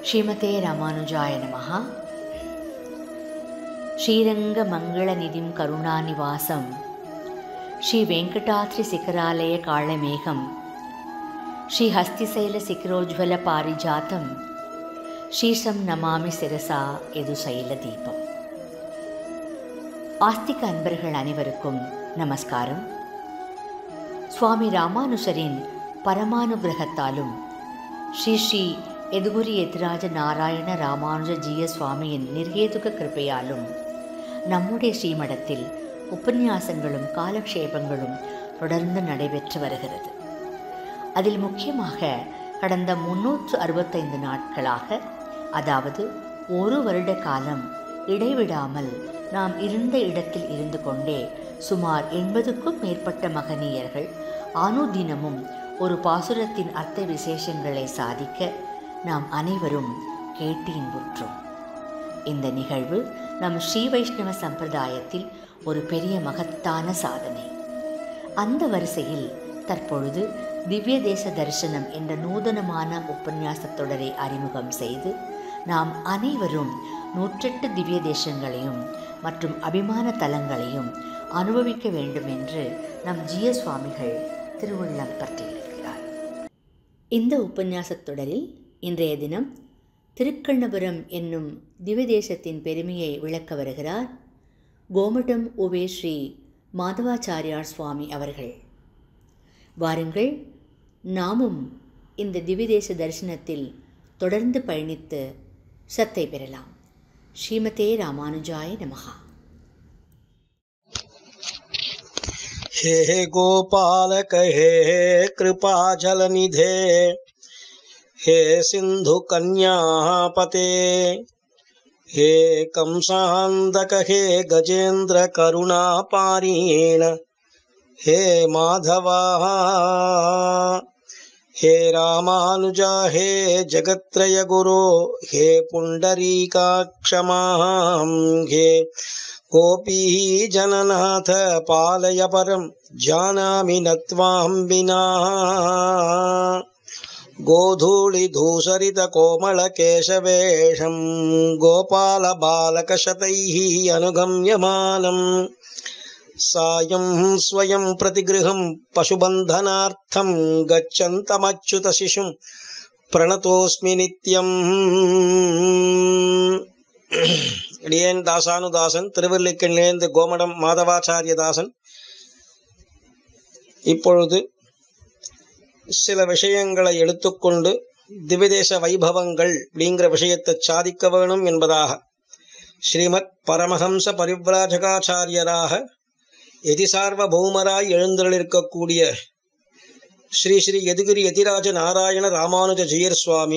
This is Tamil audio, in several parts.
ஸ்ரீமதே ராமானுஜாய நமஹ. ஸ்ரீரங்க மங்களநிதிம் கருணாநிவாசம் ஸ்ரீ வெங்கடாத்ரி சிகராலய காளமேகம் ஸ்ரீ ஹஸ்திசைல சிகரோஜ்வல பாரிஜாத்தம் ஸ்ரீசம் நமாமி சிரசா எது சைல தீபம். ஆஸ்திக அன்பர்கள் அனைவருக்கும் நமஸ்காரம். சுவாமி ராமானுஜரின் பரமானுகிரகத்தாலும் ஸ்ரீ ஸ்ரீ எதுகுரி எதிராஜ நாராயண ராமானுஜ ஜீய சுவாமியின் நிர்ஹேதுக கிருப்பையாலும் நம்முடைய ஸ்ரீமடத்தில் உபன்யாசங்களும் காலக்ஷேபங்களும் தொடர்ந்து நடைபெற்று வருகிறது. அதில் முக்கியமாக கடந்த 365 நாட்களாக, அதாவது ஒரு வருட காலம் இடைவிடாமல் நாம் இருந்த இடத்தில் இருந்து கொண்டே சுமார் 80க்கும் மேற்பட்ட மகனீயர்கள் அனுதினமும் ஒரு பாசுரத்தின் அர்த்த விசேஷங்களை சாதிக்க நாம் அனைவரும் கேட்டு இன்புற்றோம். இந்த நிகழ்வு நம் ஸ்ரீ வைஷ்ணவ சம்பிரதாயத்தில் ஒரு பெரிய மகத்தான சாதனை. அந்த வரிசையில் தற்பொழுது திவ்ய தேச தரிசனம் என்ற நூதனமான உபன்யாசத் தொடரை அறிமுகம் செய்து நாம் அனைவரும் 108 திவ்ய தேசங்களையும் மற்றும் அபிமான தலங்களையும் அனுபவிக்க வேண்டும் என்று நம் ஜீய சுவாமிகள் திருவுள்ளம் பற்றியிருக்கிறார். இந்த உபன்யாசத் தொடரில் இன்றைய தினம் திருக்கண்ணபுரம் என்னும் திவ்யதேசத்தின் பெருமையை விளக்க வருகிறார் கோமடம் உவே ஸ்ரீ மாதவாச்சாரியார் சுவாமி அவர்கள். வாருங்கள், நாமும் இந்த திவ்யதேச தரிசனத்தில் தொடர்ந்து பயணித்து சத்தை பெறலாம். ஸ்ரீமதே ராமானுஜாய நமஹ. हे गोपालक हे कृपाचल निधे हे सिंधु कन्यापते हे कंसांदक हे गजेंद्र करुणापारीण हे माधवा हे रामानुजा हे जगत्त्रय गुरो हे पुंडरीकाक्षमां हे गोपी जननाथ पालय परं जानामि न त्वां विना गोधूलि धूसरित कोमल केशवेशं गोपाल बालक शतैः अनुगम्यमानं सायं स्वयं प्रतिगृहं पशुबन्धनार्थं गच्छन्तमच्युत शिशुं प्रणतोऽस्मि नित्यम्. அடியேன் தாசானுதாசன், திருவல்லிக்கண்ணிலேந்து கோமடம் மாதவாச்சாரியதாசன். இப்பொழுது சில விஷயங்களை எடுத்துக்கொண்டு திவ்யதேச வைபவங்கள் அப்படிங்கிற விஷயத்தை சாதிக்க வேணும் என்பதாக ஸ்ரீமத் பரமஹம்ச பரிவ்ராஜகாச்சாரியராக எதிசார்வபௌமராய் எழுந்தருளிருக்கக்கூடிய ஸ்ரீ ஸ்ரீ எதுகிரி எதிராஜ நாராயண ராமானுஜ ஜீயர் சுவாமி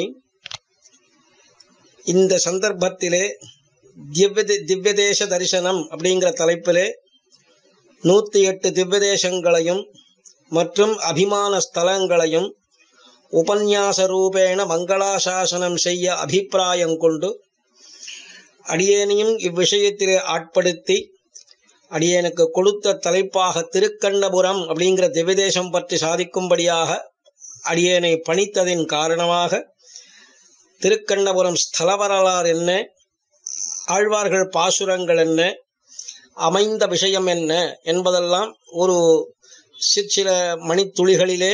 இந்த சந்தர்ப்பத்திலே திவ்யதேச தரிசனம் அப்படிங்கிற தலைப்பிலே 108 திவ்யதேசங்களையும் மற்றும் அபிமான ஸ்தலங்களையும் உபன்யாச ரூபேண மங்களாசாசனம் செய்ய அபிப்பிராயம் கொண்டு அடியேனையும் இவ்விஷயத்திலே ஆட்படுத்தி அடியேனுக்கு கொடுத்த தலைப்பாக திருக்கண்ணபுரம் அப்படிங்கிற திவ்யதேசம் பற்றி சாதிக்கும்படியாக அடியேனை பணித்ததின் காரணமாக திருக்கண்ணபுரம் ஸ்தல வரலாறு என்ன, ஆழ்வார்கள் பாசுரங்கள் என்ன, அமைந்த விஷயம் என்ன என்பதெல்லாம் ஒரு சிற்சில மணித்துளிகளிலே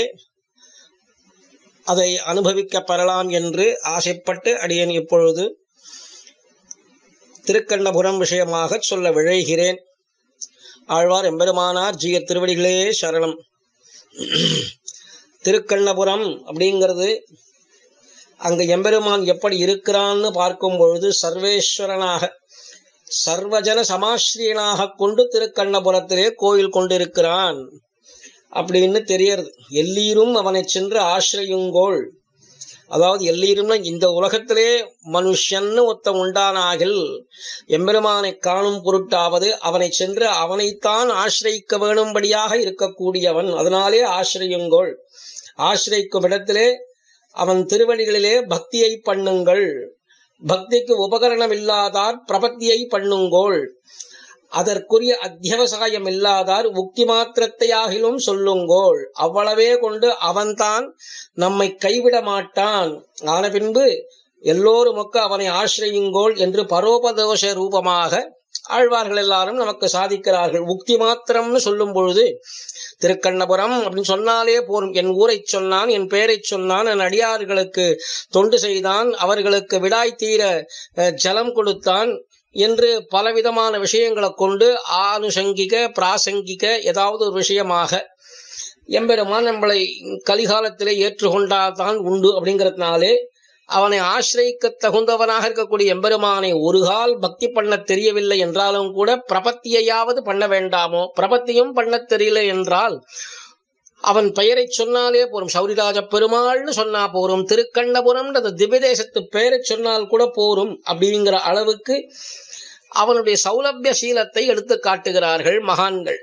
அதை அனுபவிக்க பெறலாம் என்று ஆசைப்பட்டு அடியேன் இப்பொழுது திருக்கண்ணபுரம் விஷயமாக சொல்ல விழைகிறேன். ஆழ்வார் எம்பெருமானார் ஜீய திருவடிகளே சரணம். திருக்கண்ணபுரம் அப்படிங்கிறது அங்கு எம்பெருமான் எப்படி இருக்கிறான்னு பார்க்கும் பொழுது சர்வேஸ்வரனாக சர்வஜன சமாஸ்ரீயனாக கொண்டு திருக்கண்ணபுரத்திலே கோயில் கொண்டிருக்கிறான் அப்படின்னு தெரியறது. எல்லீரும் அவனை சென்று ஆசிரியுங்கோள், அதாவது எல்லீரும்னா இந்த உலகத்திலே மனுஷன்னு ஒத்த உண்டானாகில் எம்பெருமானை காணும் பொருட்டாவது அவனை சென்று அவனைத்தான் ஆசிரியிக்க வேணும்படியாக இருக்கக்கூடியவன். அதனாலே ஆசிரியுங்கோள், ஆசிரியிக்கும் இடத்திலே அவன் திருவடிகளிலே பக்தியை பண்ணுங்கள், பக்திக்கு உபகரணம் இல்லாதார் பிரபத்தியை பண்ணுங்கோள், அதற்குரிய அத்தியவசாயம் இல்லாதார் உக்தி மாத்திரத்தையாகிலும் சொல்லுங்கோள். அவ்வளவே கொண்டு அவன்தான் நம்மை கைவிட மாட்டான். ஆன பின்பு எல்லோருமொக்க அவனை ஆசிரியுங்கோள் என்று பரோபதோஷ ரூபமாக ஆழ்வார்கள் எல்லாரும் நமக்கு சாதிக்கிறார்கள். உக்தி மாத்திரம்னு சொல்லும் பொழுது திருக்கண்ணபுரம் அப்படின்னு சொன்னாலே போரும். என் ஊரை சொன்னான், என் பெயரை சொன்னான், என் அடியார்களுக்கு தொண்டு செய்தான், அவர்களுக்கு விடாய் தீர ஜலம் கொடுத்தான் என்று பலவிதமான விஷயங்களை கொண்டு ஆனுசங்கிக பிராசங்கிக ஏதாவது ஒரு விஷயமாக எம்பெருமான் நம்மளை கலிகாலத்திலே ஏற்றுக்கொண்டால்தான் உண்டு அப்படிங்கிறதுனாலே அவனை ஆசிரியிக்க தகுந்தவனாக இருக்கக்கூடிய எம்பெருமானை ஒரு கால் பக்தி பண்ண தெரியவில்லை என்றாலும் கூட பிரபத்தியையாவது பண்ண வேண்டாமோ? பிரபத்தியும் பண்ண தெரியல என்றால் அவன் பெயரை சொன்னாலே போரும். சௌரிராஜ பெருமாள்னு சொன்னா போரும், திருக்கண்ணபுரம் அந்த திவ்யதேசத்து பெயரை சொன்னால் கூட போரும் அப்படிங்கிற அளவுக்கு அவனுடைய சௌலபிய சீலத்தை எடுத்து காட்டுகிறார்கள் மகான்கள்.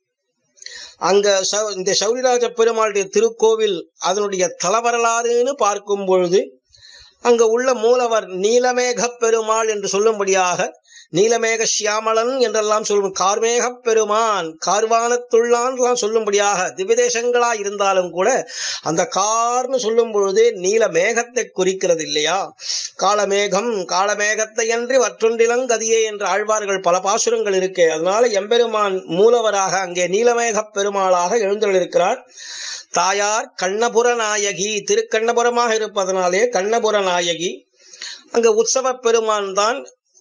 அங்க இந்த சௌரிராஜ பெருமாளுடைய திருக்கோவில் அதனுடைய தலவரலாறுன்னு பார்க்கும் பொழுது அங்க உள்ள மூலவர் நீலமேக பெருமாள் என்று சொல்லும்படியாக நீலமேக சியாமலன் என்றெல்லாம் சொல்லும், கார்மேக பெருமான் கார்வானத்துள்ளான் சொல்லும்படியாக திவ்யதேசங்களா இருந்தாலும் கூட அந்த கார்னு சொல்லும் பொழுது நீல மேகத்தை குறிக்கிறது இல்லையா? காலமேகம் காலமேகத்தை அன்றி வற்றொன்றிலங்கதியே என்று ஆழ்வார்கள் பல பாசுரங்கள் இருக்கு. அதனால எம்பெருமான் மூலவராக அங்கே நீலமேக பெருமாளாக எழுந்தருளிருக்கிறார். தாயார் கண்ணபுர நாயகி, திருக்கண்ணபுரமாக இருப்பதனாலே கண்ணபுர நாயகி. அங்க உற்சவ பெருமான் தான்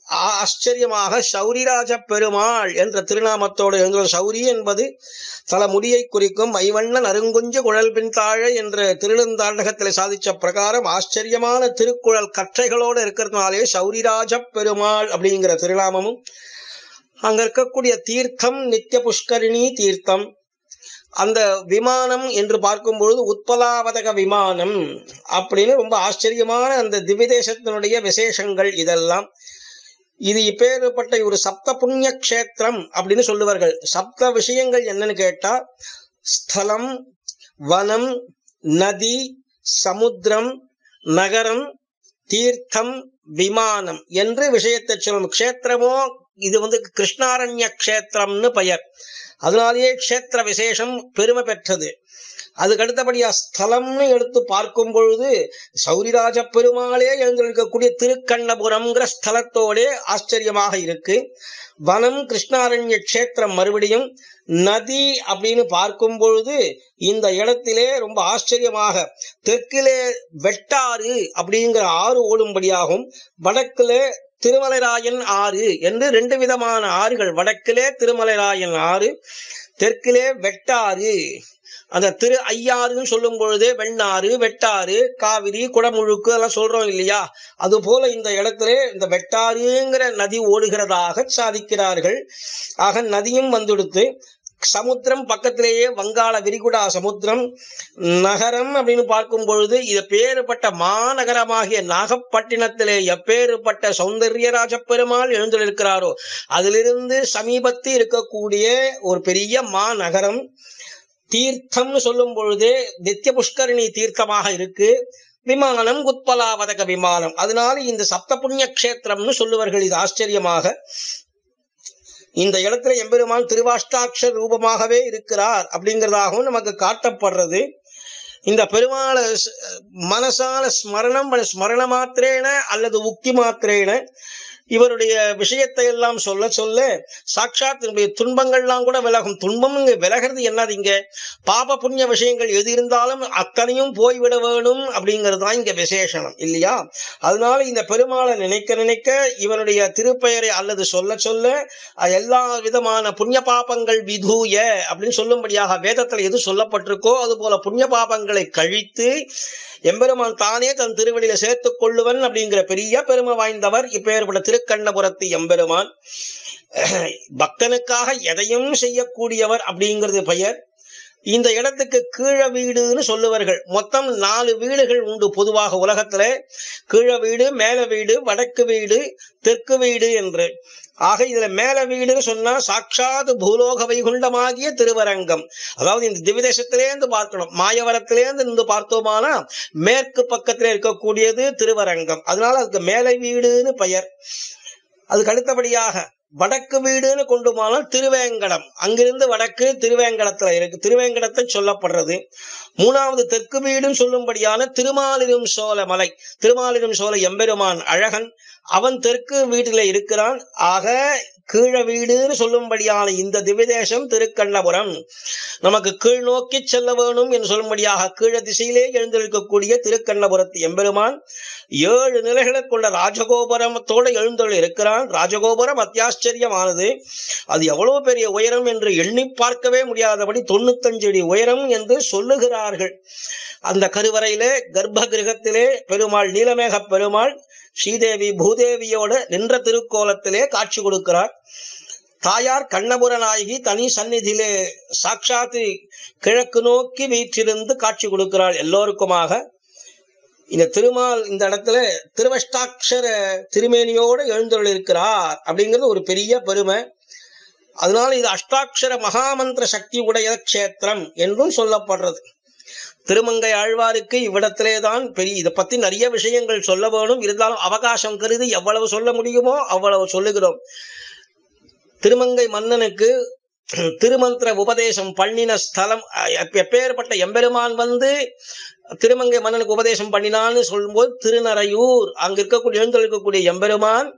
ஆச்சரியமாக சௌரிராஜ பெருமாள் என்ற திருநாமத்தோடு எழுந்துள்ள. சௌரி என்பது தல முடியை குறிக்கும். ஐவண்ணன் அருங்குஞ்சு குழல் பின் தாழ என்ற திருநந்தாண்டகத்தில் சாதிச்ச பிரகாரம் ஆச்சரியமான திருக்குழல் கற்றைகளோடு இருக்கிறதுனாலே சௌரிராஜ பெருமாள் அப்படிங்கிற திருநாமமும். அங்க இருக்கக்கூடிய தீர்த்தம் நித்திய புஷ்கரிணி தீர்த்தம். அந்த விமானம் என்று பார்க்கும் பொழுது உத்பலாவதக விமானம் அப்படின்னு ரொம்ப ஆச்சரியமான அந்த திவ்யதேசத்தினுடைய விசேஷங்கள் இதெல்லாம். இது இப்பேற்பட்ட ஒரு சப்த புண்ணிய கஷேத்திரம் அப்படின்னு சொல்லுவார்கள். சப்த விஷயங்கள் என்னன்னு கேட்டா ஸ்தலம், வனம், நதி, சமுத்திரம், நகரம், தீர்த்தம், விமானம் என்று விஷயத்தை சொல்லும். கஷேத்திரமோ இது கிருஷ்ணாரண்ய கஷேத்திரம்னு பெயர். அதனாலேயே கஷேத்திர விசேஷம் பெருமை பெற்றது. அதுக்கு அடுத்தபடியா ஸ்தலம்னு எடுத்து பார்க்கும் பொழுது சௌரிராஜ பெருமாளே எழுந்திருக்கக்கூடிய திருக்கண்ணபுரம்ங்கிற ஸ்தலத்தோடே ஆச்சரியமாக இருக்கு. வனம் கிருஷ்ணாரண்ய கஷேத்திரம் மறுபடியும். நதி அப்படின்னு பார்க்கும் பொழுது இந்த இடத்திலே ரொம்ப ஆச்சரியமாக தெற்கிலே வெட்டாறு அப்படிங்கிற ஆறு ஓடும்படியாகும், வடக்கிலே திருமலைராயன் ஆறு என்று ரெண்டு விதமான ஆறுகள். வடக்கிலே திருமலைராயன் ஆறு, தெற்கிலே வெட்டாறு. அந்த திரு ஐயாறுன்னு சொல்லும் பொழுதே வெண்ணாறு, வெட்டாறு, காவிரி, குடமுழுக்கு எல்லாம் சொல்றோம் இல்லையா? அது போல இந்த இடத்துல இந்த வெட்டாறுங்கிற நதி ஓடுகிறதாக சாதிக்கிறார்கள். ஆக நதியும் வந்துடுத்து. சமுத்திரம் பக்கத்திலேயே வங்காள விரிகுடா சமுத்திரம். நகரம் அப்படின்னு பார்க்கும் பொழுது இது பேறுபட்ட மாநகரமாகிய நாகப்பட்டினத்திலே எப்பேறுபட்ட சௌந்தர்யராஜ பெருமாள் எழுந்திருக்கிறாரோ அதிலிருந்து சமீபத்தில் இருக்கக்கூடிய ஒரு பெரிய மாநகரம். தீர்த்தம்னு சொல்லும் பொழுதே நித்திய புஷ்கரிணி தீர்த்தமாக இருக்கு. விமானம் உத்பலாவதக விமானம். அதனால இந்த சப்த புண்ணிய கஷேத்திரம்னு சொல்லுவார்கள். இது ஆச்சரியமாக இந்த இடத்துல எம்பெருமான் திருவாஷ்டாட்சர் ரூபமாகவே இருக்கிறார் அப்படிங்கிறதாகவும் நமக்கு காட்டப்படுறது. இந்த பெருமாளை மனசால ஸ்மரண மாத்திரேன அல்லது உக்தி மாத்திரேன இவருடைய விஷயத்தை எல்லாம் சொல்ல சொல்ல சாட்சாத் துன்பங்கள்லாம் கூட விலகும். துன்பம் இங்க விலகிறது என்னது? இங்க பாப புண்ணிய விஷயங்கள் எது இருந்தாலும் அத்தனையும் போய்விட வேணும் அப்படிங்கிறது தான் இங்க விசேஷனம் இல்லையா? அதனால இந்த பெருமாளை நினைக்க நினைக்க இவனுடைய திருப்பெயரை அல்லது சொல்ல சொல்ல எல்லா விதமான புண்ணிய பாபங்கள் விதூய அப்படின்னு சொல்லும்படியாக வேதத்துல எது சொல்லப்பட்டிருக்கோ அது போல புண்ணிய பாபங்களை கழித்து எம்பெருமான் தானே தன் திருவடியில சேர்த்துக் கொள்ளுவன் அப்படிங்கிற பெரிய பெருமை வாய்ந்தவர் இப்பேற்பட்ட திருக்கண்ணபுரத்து எம்பெருமான். பக்தனுக்காக எதையும் செய்யக்கூடியவர் அப்படிங்கிறது பெயர். இந்த இடத்துக்கு கீழ வீடுன்னு சொல்லுவார்கள். மொத்தம் 4 வீடுகள் உண்டு பொதுவாக உலகத்துல. கீழ வீடு, மேல வீடு, வடக்கு வீடு, தெற்கு வீடு என்று. ஆக இதுல மேல வீடுன்னு சொன்னா சாட்சாத் பூலோக வைகுண்டமாகிய திருவரங்கம். அதாவது இந்த திவ்யதேசத்திலேருந்து பார்க்கணும். மாயவரத்திலேருந்து இருந்து பார்த்தோமானா மேற்கு பக்கத்திலே இருக்கக்கூடியது திருவரங்கம். அதனால அதுக்கு மேல வீடுன்னு பெயர். அதுக்கு அடுத்தபடியாக வடக்கு வீடுன்னு கொண்டு போனால் திருவேங்கடம், அங்கிருந்து வடக்கு திருவேங்கடத்துல இருக்கு, திருவேங்கடத்தை சொல்லப்படுறது. மூணாவது தெற்கு வீடுன்னு சொல்லும்படியான திருமாலிரும் சோலை மலை, திருமாலிரும் சோலை எம்பெருமான் அழகன், அவன் தெற்கு வீட்டில இருக்கிறான். ஆக கீழ வீடுன்னு சொல்லும்படியான இந்த திவ்யதேசம் திருக்கண்ணபுரம். நமக்கு கீழ் நோக்கி செல்ல வேணும் என்று சொல்லும்படியாக கீழ திசையிலே எழுந்தொழிக்கக்கூடிய திருக்கண்ணபுரத்து எம்பெருமான் 7 நிலைகளை கொண்ட ராஜகோபுரத்தோடு எழுந்தொழி இருக்கிறான். ராஜகோபுரம் அத்தியாச்சரியமானது. அது எவ்வளவு பெரிய உயரம் என்று எண்ணி பார்க்கவே முடியாதபடி 95 அடி உயரம் என்று சொல்லுகிறார்கள். அந்த கருவறையிலே கர்ப்ப கிரகத்திலே பெருமாள், நீலமேக பெருமாள் ஸ்ரீதேவி பூதேவியோடு நின்ற திருக்கோலத்திலே காட்சி கொடுக்கிறார். தாயார் கண்ணபுர நாயகி தனி சந்நிதியிலே சாட்சாத்து கிழக்கு நோக்கி வீற்றிருந்து காட்சி கொடுக்கிறாள் எல்லோருக்குமாக. இந்த திருமால் இந்த இடத்துல திருவஷ்டாட்சர திருமேனியோடு எழுந்தருள் இருக்கிறார் அப்படிங்கிறது ஒரு பெரிய பெருமை. அதனால இது அஷ்டாட்சர மகாமந்திர சக்தி உடைய கஷேத்திரம் என்றும் சொல்லப்படுறது. திருமங்கை ஆழ்வாருக்கு இவ்விடத்திலே தான் பெரிய, இதை பத்தி நிறைய விஷயங்கள் சொல்ல வேணும், இருந்தாலும் அவகாசம் கருதி எவ்வளவு சொல்ல முடியுமோ அவ்வளவு சொல்லுகிறோம். திருமங்கை மன்னனுக்கு திருமந்திர உபதேசம் பண்ணின ஸ்தலம், எப்பேற்பட்ட எம்பெருமான் வந்து திருமங்கை மன்னனுக்கு உபதேசம் பண்ணினான்னு சொல்லும்போது திருநறையூர், அங்க இருக்கக்கூடிய எழுந்தொழிக்கக்கூடிய எம்பெருமான்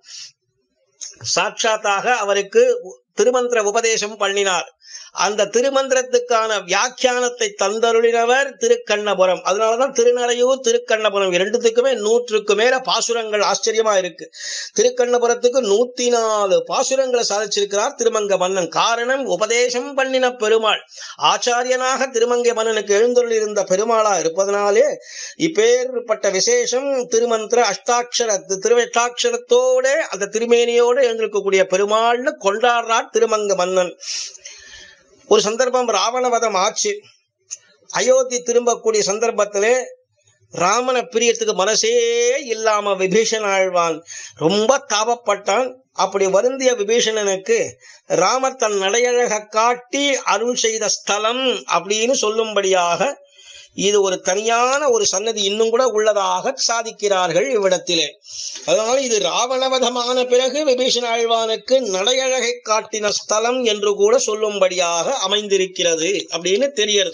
சாட்சாத்தாக அவருக்கு திருமந்திர உபதேசம் பண்ணினார். அந்த திருமந்திரத்துக்கான வியாக்கியானத்தை தந்தருளினவர் திருக்கண்ணபுரம். அதனாலதான் திருநறையூர் திருக்கண்ணபுரம் இரண்டுத்துக்குமே 100க்கு மேல பாசுரங்கள். ஆச்சரியமா இருக்கு. திருக்கண்ணபுரத்துக்கு 104 பாசுரங்களை சாதிச்சிருக்கிறார் திருமங்க மன்னன். காரணம், உபதேசம் பண்ணின பெருமாள், ஆச்சாரியனாக திருமங்கை மன்னனுக்கு எழுந்தருள் இருந்த பெருமாளா இருப்பதனாலே இப்பேற்பட்ட விசேஷம். திருமந்திர அஷ்டாட்சர திருவஷ்டாட்சரத்தோட அந்த திருமேனியோடு எழுந்திருக்கக்கூடிய பெருமாள்னு கொண்டாடுறார் திருமங்க மன்னன். ஒரு சந்தர்ப்பம் ராவணவதம் ஆச்சு. அயோத்தி திரும்பக்கூடிய சந்தர்ப்பத்திலே ராமனை பிரியத்துக்கு மனசே இல்லாம விபீஷன் ஆழ்வான் ரொம்ப தாபப்பட்டான். அப்படி வருந்திய விபீஷணனுக்கு ராமர் தன் நடையழக காட்டி அருள் செய்த ஸ்தலம் அப்படின்னு சொல்லும்படியாக இது ஒரு தனியான ஒரு சன்னதி இன்னும் கூட உள்ளதாக சாதிக்கிறார்கள் இவ்விடத்திலே. அதனால இது ராவணவதமான பிறகு விபீஷண ஆழ்வானுக்கு நடையழகை காட்டின ஸ்தலம் என்று கூட சொல்லும்படியாக அமைந்திருக்கிறது அப்படின்னு தெரிகிறது.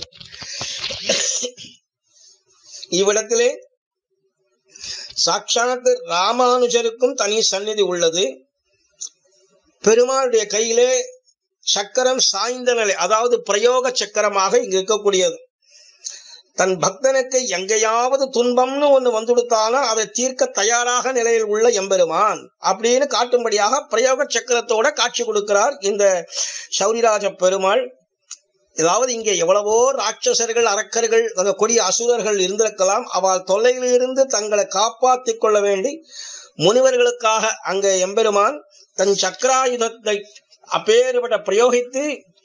இவ்விடத்திலே சாட்சாத் ராமானுஜருக்கும் தனி சந்நிதி உள்ளது. பெருமாளுடைய கையிலே சக்கரம் சாய்ந்த நிலை, அதாவது பிரயோக சக்கரமாக இங்கு இருக்கக்கூடியது. தன் பக்தனுக்கு எங்கேயாவது துன்பம்னு ஒண்ணு வந்துடுத்தாலும் அதை தீர்க்க தயாராக நிலையில் உள்ள எம்பெருமான் அப்படின்னு காட்டும்படியாக பிரயோக சக்கரத்தோட காட்சி கொடுக்கிறார் இந்த சௌரிராஜ பெருமாள். ஏதாவது இங்கே எவ்வளவோ ராட்சசர்கள், அரக்கர்கள், கொடிய அசுரர்கள் இருந்திருக்கலாம். அவள் தொல்லையிலிருந்து தங்களை காப்பாற்றிக் கொள்ள வேண்டி முனிவர்களுக்காக அங்க எம்பெருமான் தன் சக்கராயுதத்தை அப்பேற்பட்ட பிரயோகித்து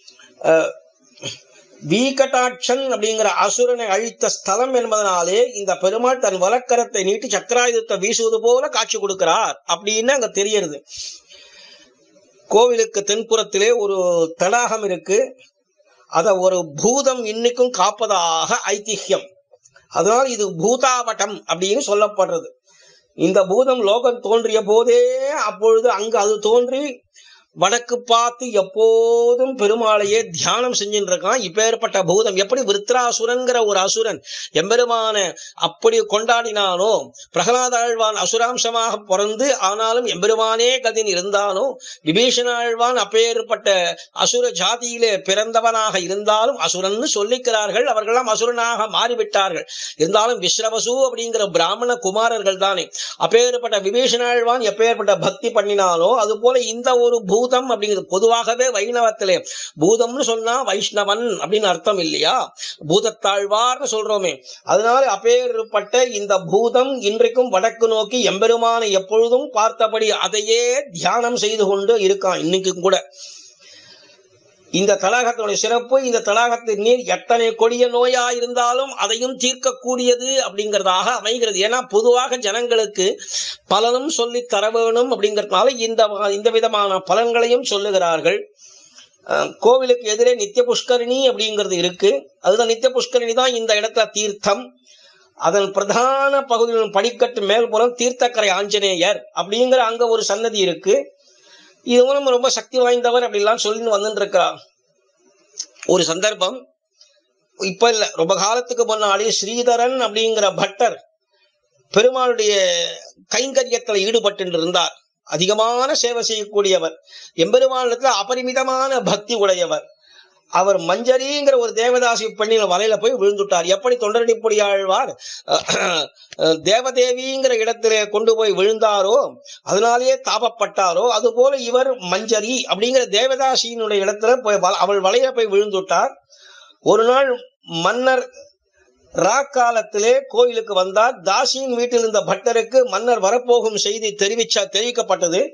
வீகடாட்சன் அப்படிங்கிற அசுரனை அழித்த ஸ்தலம் என்பதனாலே இந்த பெருமாள் தன் வலக்கரத்தை நீட்டி சக்கராயுதத்தை வீசுவது போல காட்சி கொடுக்கிறார் அப்படின்னு அங்க தெரியுது. கோவிலுக்கு தென்புறத்திலே ஒரு தடாகம் இருக்கு. அத ஒரு பூதம் இன்னைக்கும் காப்பதாக ஐதிஹ்யம். அதனால் இது பூதாவட்டம் அப்படின்னு சொல்லப்படுறது. இந்த பூதம் லோகம் தோன்றிய போதே அப்பொழுது அங்கு அது தோன்றி வடக்கு பார்த்து எப்போதும் பெருமாளையே தியானம் செஞ்சுட்டு இருக்கான். இப்பேற்பட்ட பூதம் எப்படி விருத்ராசுரன்கிற ஒரு அசுரன் எம்பெருமான அப்படி கொண்டாடினானோ, பிரகலாத ஆழ்வான் அசுராம்சமாக பிறந்து ஆனாலும் எம்பெருமானே கதின் இருந்தானோ, விபீஷண ஆழ்வான் அப்பேற்பட்ட அசுர ஜாதியிலே பிறந்தவனாக இருந்தாலும் அசுரன்னு சொல்லிக்கிறார்கள். அவர்களெல்லாம் அசுரனாக மாறிவிட்டார்கள். இருந்தாலும் விஸ்ரவசு அப்படிங்கிற பிராமண குமாரர்கள் தானே. அப்பேற்பட்ட விபீஷண ஆழ்வான் எப்பேற்பட்ட பக்தி பண்ணினானோ அது போல இந்த ஒரு பூதம் அப்படிங்கிறது. பொதுவாகவே வைணவத்திலே பூதம்னு சொன்னா வைஷ்ணவன் அப்படின்னு அர்த்தம் இல்லையா, பூதத்தாழ்வார்னு சொல்றோமே. அதனால அப்பேற்பட்ட இந்த பூதம் இன்றைக்கும் வடக்கு நோக்கி எம்பெருமானை எப்பொழுதும் பார்த்தபடி அதையே தியானம் செய்து கொண்டு இருக்கான் இன்னைக்கும் கூட. இந்த தடாகத்தினுடைய சிறப்பு, இந்த தடாகத்தின் நீர் எத்தனை கொடிய நோயா இருந்தாலும் அதையும் தீர்க்கக்கூடியது அப்படிங்கிறதாக அமைகிறது. ஏன்னா பொதுவாக ஜனங்களுக்கு பலனும் சொல்லி தர வேணும் அப்படிங்கிறதுனால இந்த விதமான பலன்களையும் சொல்லுகிறார்கள். கோவிலுக்கு எதிரே நித்திய புஷ்கரிணி அப்படிங்கிறது இருக்கு. அதுதான் நித்திய புஷ்கரிணி தான் இந்த இடத்துல தீர்த்தம். அதன் பிரதான பகுதியின் படிக்கட்டு மேல்புறம் தீர்த்தக்கரை ஆஞ்சநேயர் அப்படிங்கிற அங்க ஒரு சன்னதி இருக்கு. இவனும் ரொம்ப சக்தி வாய்ந்தவர் அப்படிலாம் சொல்லின்னு வந்துட்டு இருக்கிறார். ஒரு சந்தர்ப்பம், இப்ப இல்ல, ரொம்ப காலத்துக்கு முன்னாடி ஸ்ரீதரன் அப்படிங்கிற பட்டர் பெருமாளுடைய கைங்கரியத்துல ஈடுபட்டு இருந்தார். அதிகமான சேவை செய்யக்கூடியவர், எம்பெருமானிடத்துல அபரிமிதமான பக்தி உடையவர். அவர் மஞ்சரிங்கிற ஒரு தேவதாசி பெண்ணின் வலையில போய் விழுந்துட்டார். எப்படி தொண்டரடிப்பொடி ஆழ்வார் தேவதேவிங்கிற இடத்திலே கொண்டு போய் விழுந்தாரோ, அதனாலேயே தாபப்பட்டாரோ, அது போல இவர் மஞ்சரி அப்படிங்கிற தேவதாசியினுடைய இடத்துல போய் அவள் வலையில போய் விழுந்துட்டார். ஒரு நாள் மன்னர் ராக்காலத்திலே கோயிலுக்கு வந்தார். தாசியின் வீட்டில் இருந்த பட்டருக்கு மன்னர் வரப்போகும் செய்தி தெரிவிக்கப்பட்டது.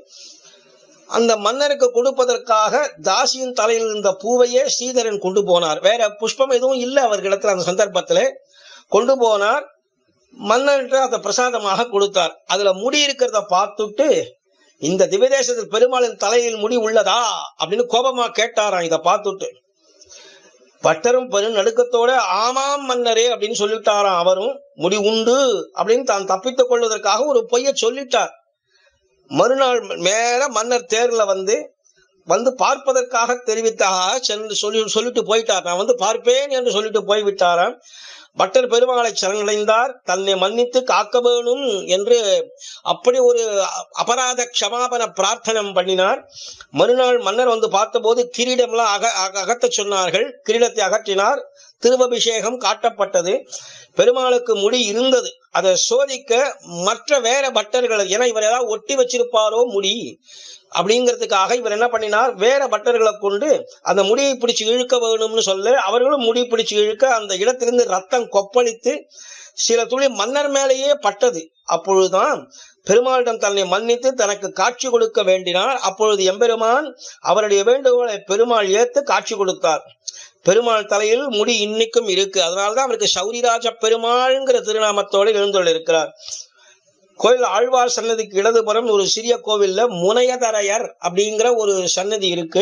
அந்த மன்னருக்கு கொடுப்பதற்காக தாசியின் தலையில் இருந்த பூவையே ஸ்ரீதரன் கொண்டு போனார். வேற புஷ்பம் எதுவும் இல்லை அவர்களிடத்துல. அந்த சந்தர்ப்பத்திலே கொண்டு போனார். மன்னர்கிட்ட அதை பிரசாதமாக கொடுத்தார். அதுல முடி இருக்கிறத பார்த்துட்டு, இந்த திவ்யதேசத்தில் பெருமாளின் தலையில் முடி உள்ளதா அப்படின்னு கோபமா கேட்டாராம். இதை பார்த்துட்டு பட்டரும் பெரும் நடுக்கத்தோட ஆமாம் மன்னரே அப்படின்னு சொல்லிட்டாராம். அவரும் முடி உண்டு அப்படின்னு தான் தப்பித்துக் கொள்வதற்காக ஒரு பொய்ய சொல்லிட்டார். மறுநாள் மேல மன்னர் தேர்ல வந்து பார்ப்பதற்காக தெரிவித்தாக சொல்லிட்டு போயிட்டார். நான் வந்து பார்ப்பேன் என்று சொல்லிட்டு போய்விட்டாராம். பட்டர் பெருமாளை சரணடைந்தார். தன்னை மன்னித்து காக்க வேணும் என்று அப்படி ஒரு அபராத க்ஷமாபன பிரார்த்தனம் பண்ணினார். மறுநாள் மன்னர் வந்து பார்த்தபோது கிரீடம்லாம் அகற்ற சொன்னார்கள். கிரீடத்தை அகற்றினார். திருவபிஷேகம் காட்டப்பட்டது. பெருமாளுக்கு முடி இருந்தது. அதை சோதிக்க மற்ற வேற பட்டர்கள், ஏன்னா இவர் ஏதாவது ஒட்டி வச்சிருப்பாரோ முடி அப்படிங்கிறதுக்காக இவர் என்ன பண்ணினார், வேற பட்டர்களை கொண்டு அந்த முடியை பிடிச்சு இழுக்க வேணும்னு சொல்ல, அவர்களும் முடி பிடிச்சு இழுக்க அந்த இடத்திலிருந்து ரத்தம் கொப்பளித்து சில துளி மன்னர் மேலேயே பட்டது. அப்பொழுதுதான் பெருமாளிடம் தன்னை மன்னித்து தனக்கு காட்சி கொடுக்க வேண்டினார். அப்பொழுது எம்பெருமான் அவருடைய வேண்டுகோளை பெருமாள் ஏத்து காட்சி கொடுத்தார். பெருமாள் தலையில் முடி இன்னைக்கும் இருக்கு. அதனால்தான் அவருக்கு சௌரிராஜ பெருமாள்ங்கிற திருநாமத்தோடு எழுந்துள்ள இருக்கிறார். கோயில் ஆழ்வார் சன்னதிக்கு இடதுபுறம் ஒரு சிறிய கோவில்ல முனையதரையர் அப்படிங்கிற ஒரு சன்னதி இருக்கு.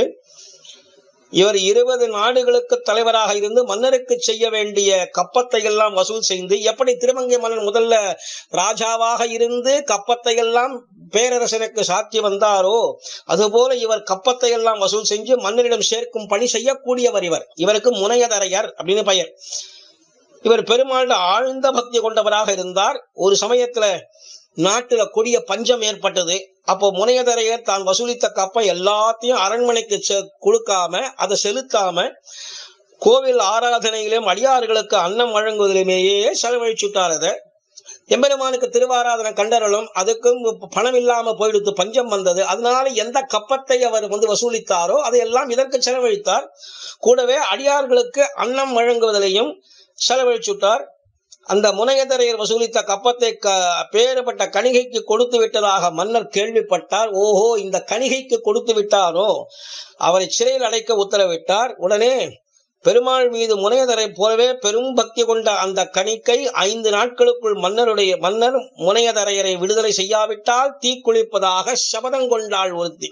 இவர் 20 நாடுகளுக்கு தலைவராக இருந்து மன்னருக்கு செய்ய வேண்டிய கப்பத்தை எல்லாம் வசூல் செய்து, எப்படி திருமங்கை மன்னன் முதல்ல ராஜாவாக இருந்து கப்பத்தை எல்லாம் பேரரசனுக்கு சாத்தி வந்தாரோ, அதுபோல இவர் கப்பத்தை எல்லாம் வசூல் செஞ்சு மன்னரிடம் சேர்க்கும் பணி செய்யக்கூடியவர். இவருக்கு முனையதரையர் அப்படின்னு பெயர். இவர் பெருமாள் ஆழ்ந்த பக்தி கொண்டவராக இருந்தார். ஒரு சமயத்துல நாட்டுல கொடிய பஞ்சம் ஏற்பட்டது. அப்போ முனையதரையர் தான் வசூலித்த கப்பை எல்லாத்தையும் அரண்மனைக்கு கொடுக்காம, அதை செலுத்தாம கோவில் ஆராதனையிலும் அடியார்களுக்கு அன்னம் வழங்குவதிலுமேயே செலவழிச்சுட்டார். அதை எம்பெருமானுக்கு திருவாராதனை கண்டறலும், அதுக்கும் பணம் இல்லாம போயிடுத்து, பஞ்சம் வந்தது. அதனால எந்த கப்பத்தை அவர் வசூலித்தாரோ அதையெல்லாம் இதற்கு செலவழித்தார். கூடவே அடியார்களுக்கு அன்னம் வழங்குவதிலையும் செலவழிச்சுட்டார். அந்த முனையதரையர் வசூலித்த கப்பத்தை பேரப்பட்ட கணிகைக்கு கொடுத்து விட்டதாக மன்னர் கேள்விப்பட்டார். ஓஹோ, இந்த கணிகைக்கு கொடுத்து விட்டாரோ, அவரை சிறையில் அடைக்க உத்தரவிட்டார். உடனே பெருமாள் மீது முனையதரை போலவே பெரும் பக்தி கொண்ட அந்த கணிக்கை 5 நாட்களுக்குள் மன்னர் முனையதரையரை விடுதலை செய்யாவிட்டால் தீக்குளிப்பதாக சபதம் கொண்டாள் ஒருத்தி.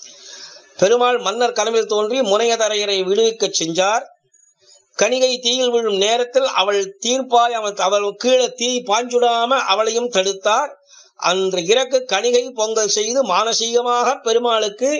பெருமாள் மன்னர் கனவில் தோன்றி முனையதரையரை விடுவிக்க சென்றார். கணிகை தீயில் விழும் நேரத்தில் அவள் தீர்ப்பாய் அவள் கீழே தீ பாஞ்சுடாம அவளையும் தடுத்தார். அன்று இறக்கு கணிகை பொங்கல் செய்து மானசீகமாக பெருமாளுக்கு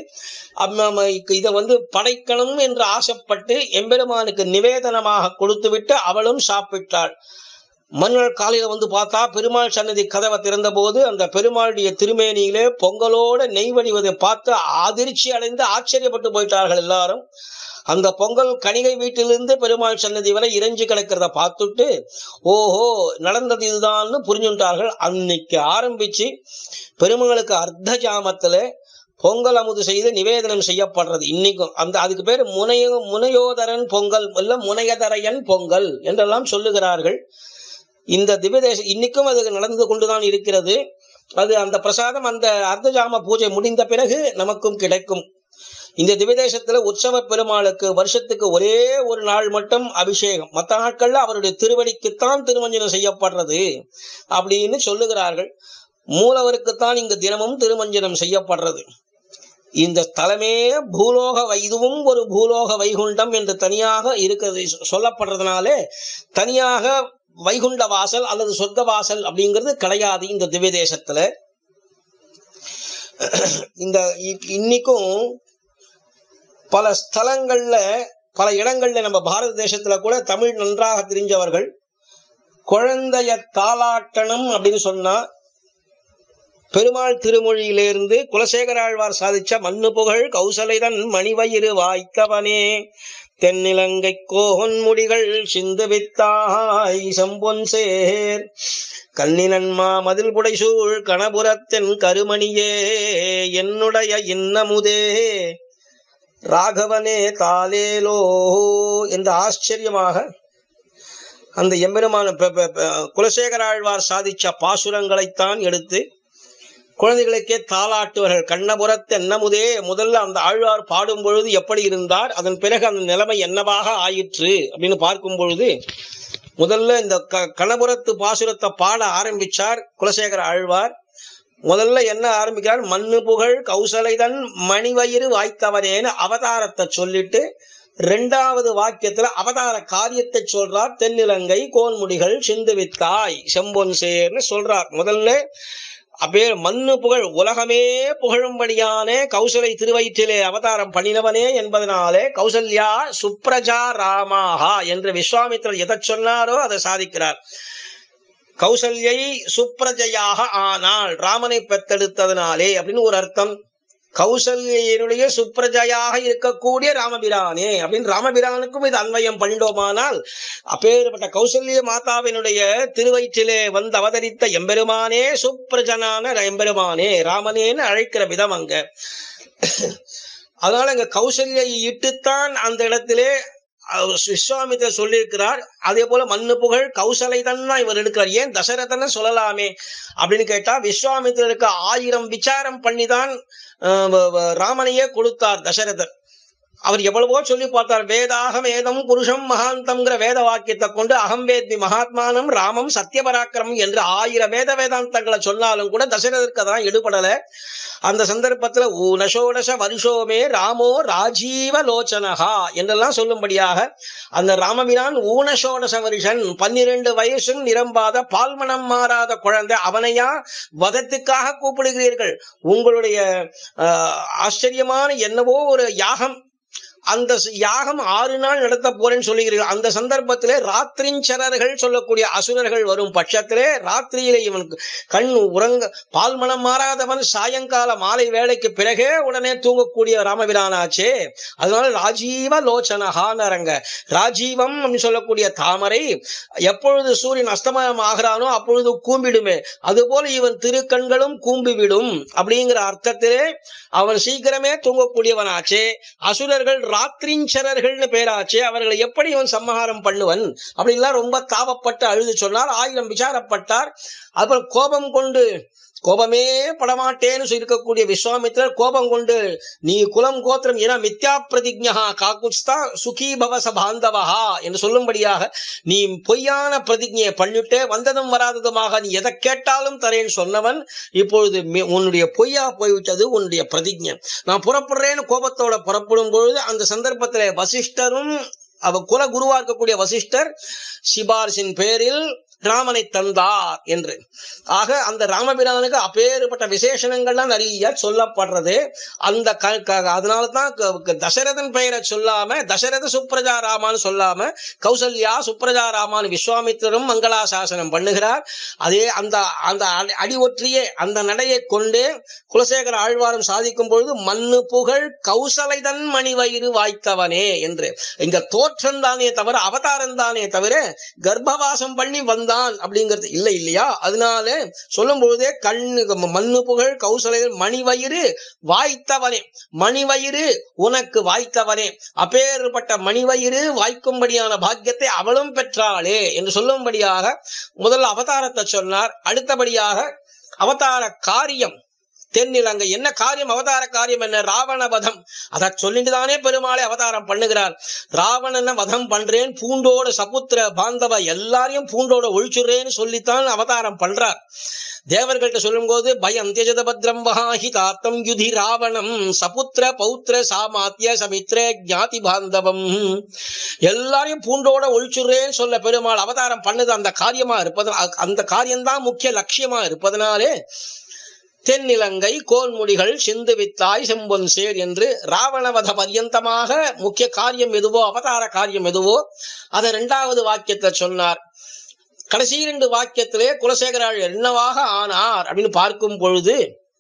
இதை படைக்கணும் என்று ஆசைப்பட்டு எம்பெருமானுக்கு நிவேதனமாக கொடுத்துவிட்டு அவளும் சாப்பிட்டாள். மன்னர் காலையில பார்த்தா பெருமாள் சன்னதி கதவை திறந்த போது அந்த பெருமாளுடைய திருமேனியிலே பொங்கலோட நெய் வடிவதை பார்த்து அதிர்ச்சி அடைந்து ஆச்சரியப்பட்டு போயிட்டார்கள் எல்லாரும். அந்த பொங்கல் கணிகை வீட்டிலிருந்து பெருமாள் சன்னதி வரை இறைஞ்சி கிடக்கிறத பார்த்துட்டு ஓஹோ நடந்தது இதுதான்னு புரிஞ்சுட்டார்கள். அன்னைக்கு ஆரம்பிச்சு பெருமாளுக்கு அர்த்த ஜாமத்துல பொங்கல் அமுது செய்து நிவேதனம் செய்யப்படுறது இன்னைக்கும். அதுக்கு பேர் முனையோதரன் பொங்கல் இல்ல முனையதரையன் பொங்கல் என்றெல்லாம் சொல்லுகிறார்கள். இந்த திவ்யதேசம் இன்னைக்கும் அது நடந்து கொண்டுதான் இருக்கிறது. அது அந்த பிரசாதம் அந்த அர்த்த ஜாம பூஜை முடிந்த பிறகு நமக்கும் கிடைக்கும். இந்த திவ்யதேசத்துல உற்சவ பெருமாளுக்கு வருஷத்துக்கு ஒரே ஒரு நாள் மட்டும் அபிஷேகம். மற்ற நாட்கள்ல அவருடைய திருவடிக்குத்தான் திருமஞ்சனம் செய்யப்படுறது அப்படின்னு சொல்லுகிறார்கள். மூலவருக்குத்தான் இங்கு தினமும் திருமஞ்சனம் செய்யப்படுறது. இந்த ஸ்தலமே இதுவும் ஒரு பூலோக வைகுண்டம் என்று தனியாக இருக்கிறது சொல்லப்படுறதுனாலே தனியாக வைகுண்ட வாசல் அல்லது சொர்க்க வாசல் அப்படிங்கிறது கிடையாது இந்த திவ்ய தேசத்துல. இந்த இன்னைக்கும் பல ஸ்தலங்கள்ல பல இடங்கள்ல நம்ம பாரத தேசத்துல கூட தமிழ் நன்றாக தெரிஞ்சவர்கள் குழந்தைய தாலாட்டணும் அப்படின்னு சொன்னா பெருமாள் திருமொழியிலிருந்து குலசேகர ஆழ்வார் சாதிச்ச மண்ணு புகழ் கௌசலைதன் மணிவயிறு வாய்த்தவனே தென்னிலங்கை கோகன் முடிகள் சிந்து வித்தாய் செம்பொன் சேர் கண்ணினன்மா மதில் புடைசூழ் கணபுரத்தின் கருமணியே என்னுடைய இன்னமுதே ராகவனே தாலேலோ என்று ஆச்சரியமாக அந்த எம்பெருமான குலசேகர ஆழ்வார் சாதிச்ச பாசுரங்களைத்தான் எடுத்து குழந்தைகளுக்கே தாளாட்டுவார்கள். கண்ணபுரத்து என்னமுதே, முதல்ல அந்த ஆழ்வார் பாடும் பொழுது எப்படி இருந்தார், அதன் பிறகு அந்த நிலைமை என்னவாக ஆயிற்று அப்படின்னு பார்க்கும் பொழுது முதல்ல இந்த கண்ணபுரத்து பாசுரத்தை பாட ஆரம்பிச்சார் குலசேகர ஆழ்வார். முதல்ல என்ன ஆரம்பிக்கிறார், மண்ணு புகழ் கௌசலைதன் மணிவயிறு வாய்த்தவனேன்னு அவதாரத்தை சொல்லிட்டு இரண்டாவது வாக்கியத்துல அவதார காரியத்தை சொல்றார். தென்னிலங்கை கோன்முடிகள் சிந்து வித்தாய் செம்பொன் சேர்னு சொல்றார். முதல்ல அப்பே மண்ணு புகழ் உலகமே புகழும்படியான கௌசலை திருவயிற்றிலே அவதாரம் பண்ணினவனே என்பதனாலே கௌசல்யா சுப்ரஜா ராமாஹா என்று விஸ்வாமித்திரர் எதை சொன்னாரோ அதை சாதிக்கிறார். கௌசல்யை சுப்ரஜையாக ஆனாள், ராமனை பெத்தெடுத்ததனாலே அப்படின்னு ஒரு அர்த்தம். கௌசல்யனுடைய சுப்ரஜையாக இருக்கக்கூடிய ராமபிரானே அப்படின்னு ராமபிரானுக்கும் இது அன்வயம் பண்ணிட்டோமானால் அப்பேற்பட்ட கௌசல்ய மாதாவினுடைய திருவயிற்றிலே வந்து அவதரித்த எம்பெருமானே சுப்ரஜனான எம்பெருமானே ராமனேன்னு அழைக்கிற விதம் அங்க. அதனால இங்க கௌசல்யை இட்டுத்தான் அந்த இடத்திலே விஸ்வாமித்திரர் சொல்லியிருக்கிறார். அதே போல மண்ணு புகழ் கௌசலை தான் இவர் எடுக்கிறார். ஏன் தசரதன்னு சொல்லலாமே அப்படின்னு கேட்டா, விஸ்வாமித்திரருக்கு 1000 விசாரம் பண்ணிதான் ராமனையே கொடுத்தார் தசரதர். அவர் எவ்வளவோ சொல்லி பார்த்தார். வேதாகம் வேதம் புருஷம் மகாந்தம்ங்கிற வேத வாக்கியத்தை கொண்டு அகம் வேத்மி மகாத்மானம் ராமம் சத்தியபராக்கிரமம் என்று 1000 வேதாந்தங்களை சொன்னாலும் கூட தசரதற்கு அதான் எடுபடல. அந்த சந்தர்ப்பத்துல ஊனசோடச வருஷோமே ராமோ ராஜீவ லோச்சனகா என்றெல்லாம் சொல்லும்படியாக அந்த ராமபிரான் ஊனசோடச வருஷன் 12 வயசும் நிரம்பாத பால்மணம் மாறாத குழந்தை, அவனையா வதத்துக்காக கூப்பிடுகிறீர்கள்? உங்களுடைய ஆச்சரியமான என்னவோ ஒரு யாகம், அந்த யாகம் 6 நாள் நடத்த போறேன்னு சொல்லுகிறீர்கள். அந்த சந்தர்ப்பத்திலே ராத்திரிஞ்சரர்கள் சொல்லக்கூடிய அசுரர்கள் வரும் பட்சத்திலே ராத்திரியிலே இவனுக்கு கண் உறங்க பால்மணம் மாறாதவன் சாயங்கால மாலை வேளைக்கு பிறகே உடனே தூங்கக்கூடிய ராமபிரானாச்சே. அதனால ராஜீவ லோச்சனஹானரங்க, ராஜீவம் அப்படின்னு சொல்லக்கூடிய தாமரை எப்பொழுது சூரியன் அஸ்தமனம் ஆகிறானோ அப்பொழுது கூம்பிடுமே, அதுபோல இவன் திருக்கண்களும் கூம்பிவிடும் அப்படிங்கிற அர்த்தத்திலே அவன் சீக்கிரமே தூங்கக்கூடியவனாச்சே. அசுரர்கள் ராத்திரிஞ்சரர்கள்னு பேராச்சே, அவர்களை எப்படி இவன் சம்ஹாரம் பண்ணுவன் அப்படின்லாம் ரொம்ப தாவப்பட்டு அழுது சொன்னார். 1000 விசாரப்பட்டார். அப்புறம் கோபம் கொண்டு கோபமே படமாட்டேன்னு இருக்கக்கூடிய விஸ்வாமித்திரர் கோபம் கொண்டு, நீ குலம் கோத்திரம் ஏன்னா மித்யா பிரதிஜா காக்குஸ்தா சுகி பவச பாந்தவஹா என்று சொல்லும்படியாக நீ பொய்யான பிரதிஜையை பண்ணிட்டு வந்ததும் வராததுமாக நீ எதை கேட்டாலும் தரேன்னு சொன்னவன் இப்பொழுது உன்னுடைய பொய்யா போய்விட்டது உன்னுடைய பிரதிஜை. நான் புறப்படுறேன்னு கோபத்தோட புறப்படும் பொழுது அந்த சந்தர்ப்பத்திலே வசிஷ்டரும் அவ குல குருவா இருக்கக்கூடிய வசிஷ்டர் சிபாரிசின் பேரில் ராமனை தந்தார் என்று. ஆக அந்த ராமபிரானுக்கு அப்பேற்பட்ட விசேஷணங்கள்லாம் நிறைய சொல்லப்படுறது. அந்த அதனாலதான் தசரதன் பெயரை சொல்லாம தசரத சுப்ரஜா ராமான்னு சொல்லாம கௌசல்யா சுப்ரஜா ராமான்னு விஸ்வாமித்திரரும் மங்களாசாசனம் பண்ணுகிறார். அதே அந்த அந்த அடி ஒற்றியே அந்த நடையை கொண்டே குலசேகர ஆழ்வாரும் சாதிக்கும் பொழுது மண்ணு புகழ் கௌசலைதன் மணிவயிறு வாய்த்தவனே என்று. இங்க தோற்றம் தானே தவிர அவதாரம் தானே தவிர கர்ப்பவாசம் பண்ணி வந்தான் அப்படிங்கிறது இல்லை இல்லையா? அதனால சொல்லும் பொழுதே மண்ணு புகழ் கௌசலைதன் மணிவயிறு வாய்த்தவனே, மணிவயிறு உனக்கு வாய்த்தவனே, அப்பேற்பட்ட மணிவயிறு வாய்க்கும்படியான பாக்கியத்தை அவளும் பெற்றாளே என்று சொல்லும்படியாக முதல்ல அவதாரத்தை சொன்னார். அடுத்தபடியாக அவதார காரியம் தென்னிலங்கை என்ன காரியம், அவதார காரியம் என்ன, ராவண வதம். அதை சொல்லிட்டு தானே பெருமாளை அவதாரம் பண்ணுகிறார். ராவணனை வதம் பண்றேன், பூண்டோட சபுத்திர பாந்தவ எல்லாரையும் பூண்டோட ஒழிச்சுறேன்னு சொல்லித்தான் அவதாரம் பண்றார். தேவர்கள்ட்ட சொல்லும் போது பயம் தியஜத பத்ரம் வஹாஹி தாத்தம் யுதி ராவணம் சபுத்திர பௌத்திர சாமாத்திய சமித்ர ஜாதி பாந்தவம் எல்லாரையும் பூண்டோட ஒழிச்சுறேன்னு சொல்ல பெருமாள் அவதாரம் பண்ணது அந்த காரியமா இருப்பது, அந்த காரியம்தான் முக்கிய லட்சியமா இருப்பதனாலே தென்னிலங்கை கோன்முடிகள் சிந்து வித்தாய் செம்பொன் சேர் என்று ராவணவத பர்யந்தமாக முக்கிய காரியம் எதுவோ, அவதார காரியம் எதுவோ அதை 2வது வாக்கியத்தை சொன்னார். கடைசி 2 வாக்கியத்திலே குலசேகரால் என்னவாக ஆனார் அப்படின்னு பார்க்கும் பொழுது,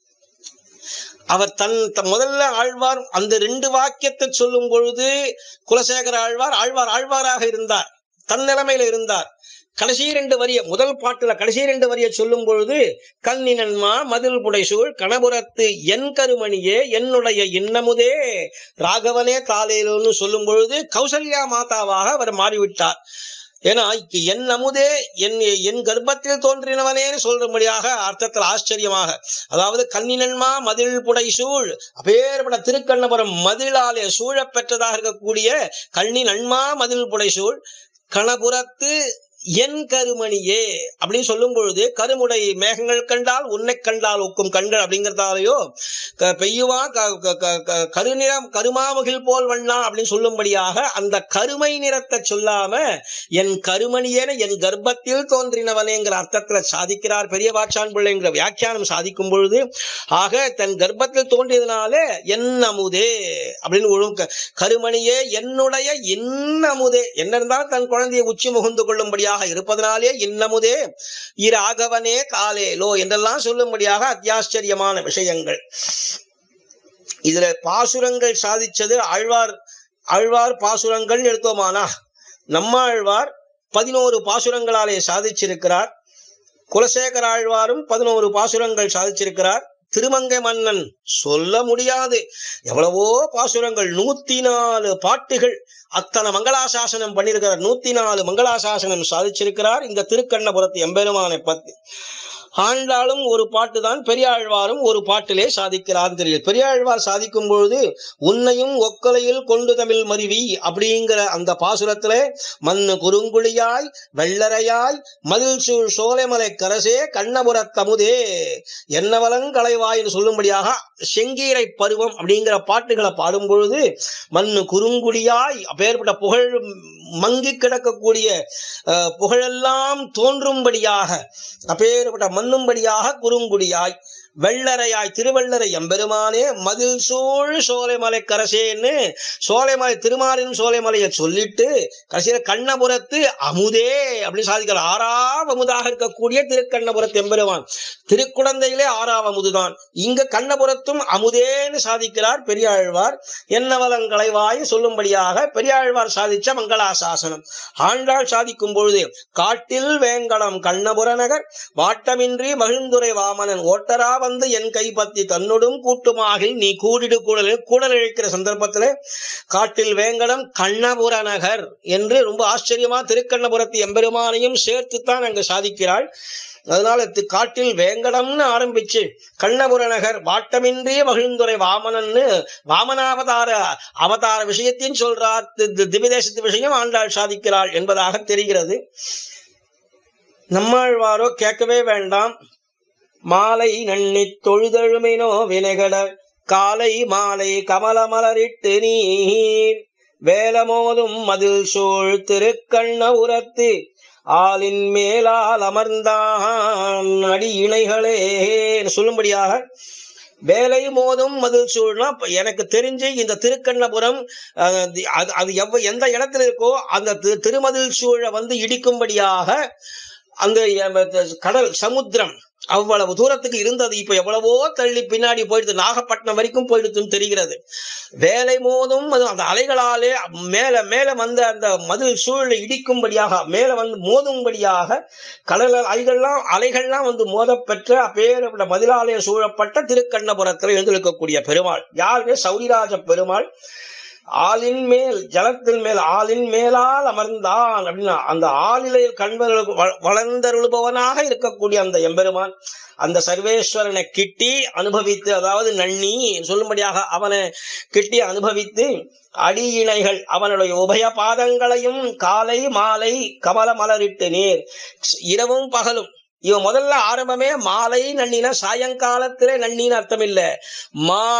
அவர் முதல்ல ஆழ்வார் அந்த 2 வாக்கியத்தை சொல்லும் பொழுது குலசேகர ஆழ்வாராக இருந்தார், தன் நிலைமையில இருந்தார். கடைசி 2 வரிய, முதல் பாட்டுல கடைசி 2 வரிய சொல்லும் பொழுது கண்ணினன்மா மதில் புடைசூழ் கணபுரத்து என் கருமணியே என்னுடைய இன்னமுதே ராகவனே காலையிலன்னு சொல்லும் பொழுது கௌசல்யா மாதாவாக அவர் மாறிவிட்டார். ஏன்னா என் அமுதே என் கர்ப்பத்தில் தோன்றினவனேன்னு சொல்றபடியாக அர்த்தத்தில் ஆச்சரியமாக, அதாவது கண்ணினன்மா மதில் புடைசூழ், அப்பேற்பட்ட திருக்கண்ணபுரம் மதிலாலே சூழ பெற்றதாக இருக்கக்கூடிய கண்ணினன்மா மதில் புடைசூழ் கணபுரத்து என் கருமணியே அப்படின்னு சொல்லும் பொழுது, கருமுடை மேகங்கள் கண்டால் உன்னை கண்டால் ஒக்கும் கண்கள் அப்படிங்கிறதாலேயோ பெய்யுவா கருநிறம் கருமாமுகில் போல் வண்ணா அப்படின்னு சொல்லும்படியாக அந்த கருமை நிறத்தை சொல்லாம என் கருமணியேன என் கர்ப்பத்தில் தோன்றினவனேங்கிற அர்த்தத்துல சாதிக்கிறார் பெரிய வாச்சான் பிள்ளைங்கிற வியாக்கியானம் சாதிக்கும் பொழுது. ஆக தன் கர்ப்பத்தில் தோன்றியதுனால என் அமுதே அப்படின்னு கருமணியே என்னுடைய இன்னமுதே, என்ன இருந்தாலும் தன் குழந்தையை உச்சி முகுந்து கொள்ளும்படியாக இருப்பதனாலே இன்னமுதே இராகவனே காலேலோ என்றெல்லாம் சொல்லும்படியாக அத்தியாச்சரியமான விஷயங்கள். இதுல பாசுரங்கள் சாதிச்சது ஆழ்வார் பாசுரங்கள் எடுத்தோமானா நம்ம ஆழ்வார் 11 பாசுரங்களாலே சாதிச்சிருக்கிறார். குலசேகர ஆழ்வாரும் 11 பாசுரங்கள் சாதிச்சிருக்கிறார். திருமங்கை மன்னன் சொல்ல முடியாது எவ்வளவோ பாசுரங்கள், 104 பாட்டுகள், அத்தனை மங்களாசாசனம் பண்ணியிருக்கிறார். 104 மங்களாசாசனம் சாதிச்சிருக்கிறார் இந்த திருக்கண்ணபுரத்து எம்பெருமானை பத்தி. ஆண்டாளும் ஒரு பாட்டு தான், பெரியாழ்வாரும் ஒரு பாட்டிலே சாதிக்கிறார் தெரியும். பெரியாழ்வார் சாதிக்கும் பொழுது உன்னையும் ஒக்கலையில் கொண்டு தமிழ் மருவி அப்படிங்கிற அந்த பாசுரத்திலே மண்ணு குறுங்குழியாய் வெள்ளரையாய் மதில் சூழ் சோலைமலை கரசே கண்ணபுரத்தமுதே என்னவலங்களைவாய் என்று சொல்லும்படியாக செங்கீரை பருவம் அப்படிங்கிற பாட்டுகளை பாடும் பொழுது மண்ணு குறுங்குடியாய் அப்பேற்பட்ட புகழ் மங்கி கிடக்கக்கூடிய புகழெல்லாம் தோன்றும்படியாக அப்பேற்பட்ட மண்ணும்படியாக குறுங்குடியாய் வெள்ளரையாய் திருவள்ளரை எம்பெருமானே மதில் சூழ் சோலைமலை கரசேன்னு சோலைமலை திருமாலின் சோலைமலையை சொல்லிட்டு கடைசியில கண்ணபுரத்து அமுதே அப்படின்னு சாதிக்கிறார். 6ஆம் அமுதாக இருக்கக்கூடிய திருக்கண்ணபுரத்து எம்பெருமான். திருக்குடந்தையிலே 6ஆம் அமுதுதான், இங்க கண்ணபுரத்தும் அமுதேன்னு சாதிக்கிறார் பெரியாழ்வார். என்னவலங்களைவாய் சொல்லும்படியாக பெரியாழ்வார் சாதிச்ச மங்களாசாசனம். ஆண்டாள் சாதிக்கும் பொழுது காட்டில் வேங்கடம் கண்ணபுர நகர் வாட்டமின்றி மகிழ்ந்துரை வாமனன் ஓட்டரா வந்து என் கைப்பத்தி தன்னோடும் கூட்டுமாகில் நீ கூடிடு கூடல் இழைக்கிற சந்தர்ப்பத்திலே காட்டில் வேங்கடம் கண்ணபுர நகர் என்று ரொம்ப ஆச்சரியமா திருக்கண்ணபுரத்து எம்பெருமானையும் சேர்த்துத்தான் அங்கு சாதிக்கிறாள். அதனால காட்டில் வேங்கடம்னு ஆரம்பிச்சு கண்ணபுர நகர் வாட்டமின்றி மகிழ்ந்துரை வாமனன்னு அவதார விஷயத்தையும் சொல்றார். திவ்யதேசத்து விஷயம் ஆண்டாள் சாதிக்கிறாள் என்பதாக தெரிகிறது. நம்மாழ்வாரோ கேட்கவே வேண்டாம். மாலை நன்னி தொழுதழுமினோ வினைகட காலை மாலை கமல மலரிட்டு நீர் வேலமோதும் மதில் சூழ் திருக்கண்ணபுரத்து ஆளின் மேலால் அமர்ந்தான் அடி இணைகளே சொல்லும்படியாக வேலை மோதும் மதில் சூழ்னா எனக்கு தெரிஞ்சு இந்த திருக்கண்ணபுரம் அது எந்த இடத்துல இருக்கோ அந்த திருமதில் சூழ வந்து இடிக்கும்படியாக அந்த கடல் சமுத்திரம் அவ்வளவு தூரத்துக்கு இருந்தது. இப்ப எவ்வளவோ தள்ளி பின்னாடி போயிடுது, நாகப்பட்டினம் வரைக்கும் போயிடுதுன்னு தெரிகிறது. வேலை மோதும் அந்த அலைகளாலே மேல மேல வந்து அந்த மதில் சூழலை இடிக்கும்படியாக மேல வந்து மோதும்படியாக கடல் அலைகள்லாம் வந்து மோதப்பெற்ற அப்பேற்பட்ட மதிலாலய சூழப்பட்ட திருக்கண்ணபுரத்தில் எழுந்திருக்கக்கூடிய பெருமாள் யாருமே சௌரிராஜ பெருமாள். ஆளின் மேல் ஜலத்தின் மேல் ஆளின் மேலால் அமர்ந்தான் அப்படின்னா அந்த ஆளிலையில் கண்பர்களுக்கு வளர்ந்தருளுபவனாக இருக்கக்கூடிய அந்த எம்பெருமான் அந்த சர்வேஸ்வரனை கிட்டி அனுபவித்து, அதாவது நன்னி சொல்லும்படியாக அவனை கிட்டி அனுபவித்து அடியிணைகள் அவனுடைய உபய பாதங்களையும் காலை மாலை கமல மலரிட்டு நீர் இரவும் பகலும். இவன் முதல்ல ஆரம்பமே மாலை நன்னினா சாயங்காலத்திலே நன்னின்னு அர்த்தம் இல்ல, மால்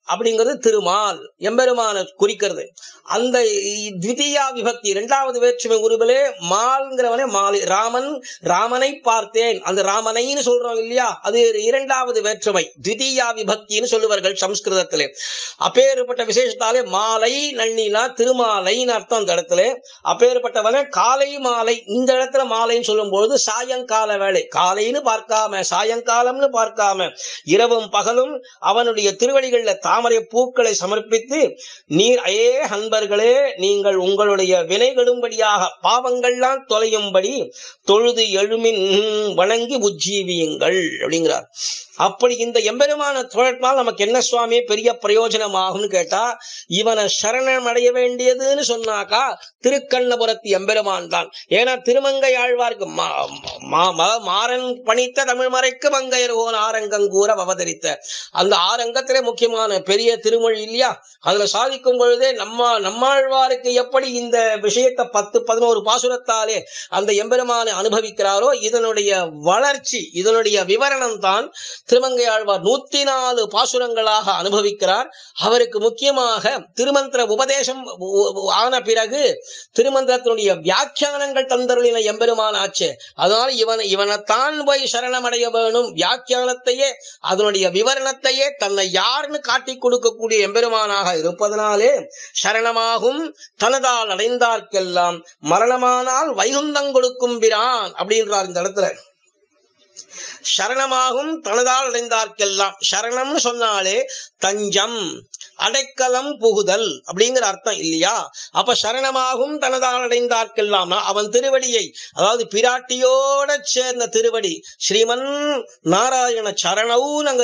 அப்படிங்கிறது திருமால் எம்பெருமான குறிக்கிறது. அந்த த்விதீயா விபக்தி இரண்டாவது வேற்றுமை உருவிலே மால்ங்கிறவனே மாலை ராமனை பார்த்தேன், அந்த ராமனைன்னு சொல்றோம் இல்லையா, அது இரண்டாவது வேற்றுமை த்விதீயா விபக்தின்னு சொல்லுவார்கள் சம்ஸ்கிருதத்திலே. அப்பேற்பட்ட விசேஷத்தாலே மாலை நன்னினா திருமாலைன்னு அர்த்தம். அந்த இடத்துல அப்பேற்பட்டவன காலை மாலை, இந்த இடத்துல மாலைன்னு சொல்லும் பொழுது சாயங்கால வேலை, காலைன்னு பார்க்காம சாயங்காலம்னு பார்க்காம இரவும் பகலும் அவனுடைய திருவடிகள்ல தாமரை பூக்களை சமர்ப்பித்து, நீர் அன்பர்களே நீங்கள் உங்களுடைய வினைகளும்படியாக பாவங்கள்லாம் தொலையும்படி தொழுது எழுமின் வணங்கி உஜ்ஜீவியுங்கள் அப்படிங்கிறார். அப்படி இந்த எம்பெருமான தொழிற்பால் நமக்கு என்ன சுவாமி பெரிய பிரயோஜனமாகும்னு கேட்டா, இவனை சரணம் அடைய வேண்டியதுன்னு சொன்னாக்கா திருக்கண்ணபுரத்து எம்பெருமான் தான். ஏன்னா திருமங்கை ஆழ்வார்க்கு மாறன் பணித்த தமிழ் மறைக்கு மங்கையர்கோன் ஆரங்கங்கூற அவதரித்த அந்த ஆரங்கத்திலே முக்கியமான பெரிய திருமொழி இல்லையா, அதுல சாதிக்கும் பொழுதே நம்மாழ்வாருக்கு எப்படி இந்த விஷயத்தை 10-11 பாசுரத்தாலே அந்த எம்பெருமானை அனுபவிக்கிறாரோ இதனுடைய வளர்ச்சி, இதனுடைய விவரணம் தான் திருமங்கை ஆழ்வார் 104 பாசுரங்களாக அனுபவிக்கிறார். அவருக்கு முக்கியமாக திருமந்திர உபதேசம் ஆன பிறகு திருமந்திரத்தினுடைய வியாக்கியானங்கள் தந்தருளின எம்பெருமான் ஆச்சு. அதனால இவனைத்தான் போய் சரணமடைய வேணும், வியாக்கியானத்தையே அதனுடைய விவரணத்தையே தன்னை யாருன்னு காட்டி கொடுக்கக்கூடிய எம்பெருமானாக இருப்பதனாலே சரணமாகும் தனதால் அடைந்தார்க்கெல்லாம் மரணமானால் வைகுந்தம் கொடுக்கும் பிரான் அப்படின்றார் இந்த இடத்துல. சரணமாகும் தனதால் அடைந்தார்க்கெல்லாம், சரணம்னு சொன்னாலே தஞ்சம் அடைக்கலம் புகுதல் அப்படிங்கிற அர்த்தம் இல்லையா. அப்ப சரணமாகும் தனதால் அடைந்தார்க்கெல்லாம் அவன் திருவடியை, அதாவது பிராட்டியோட சேர்ந்த திருவடி ஸ்ரீமன் நாராயண சரணவும் அங்க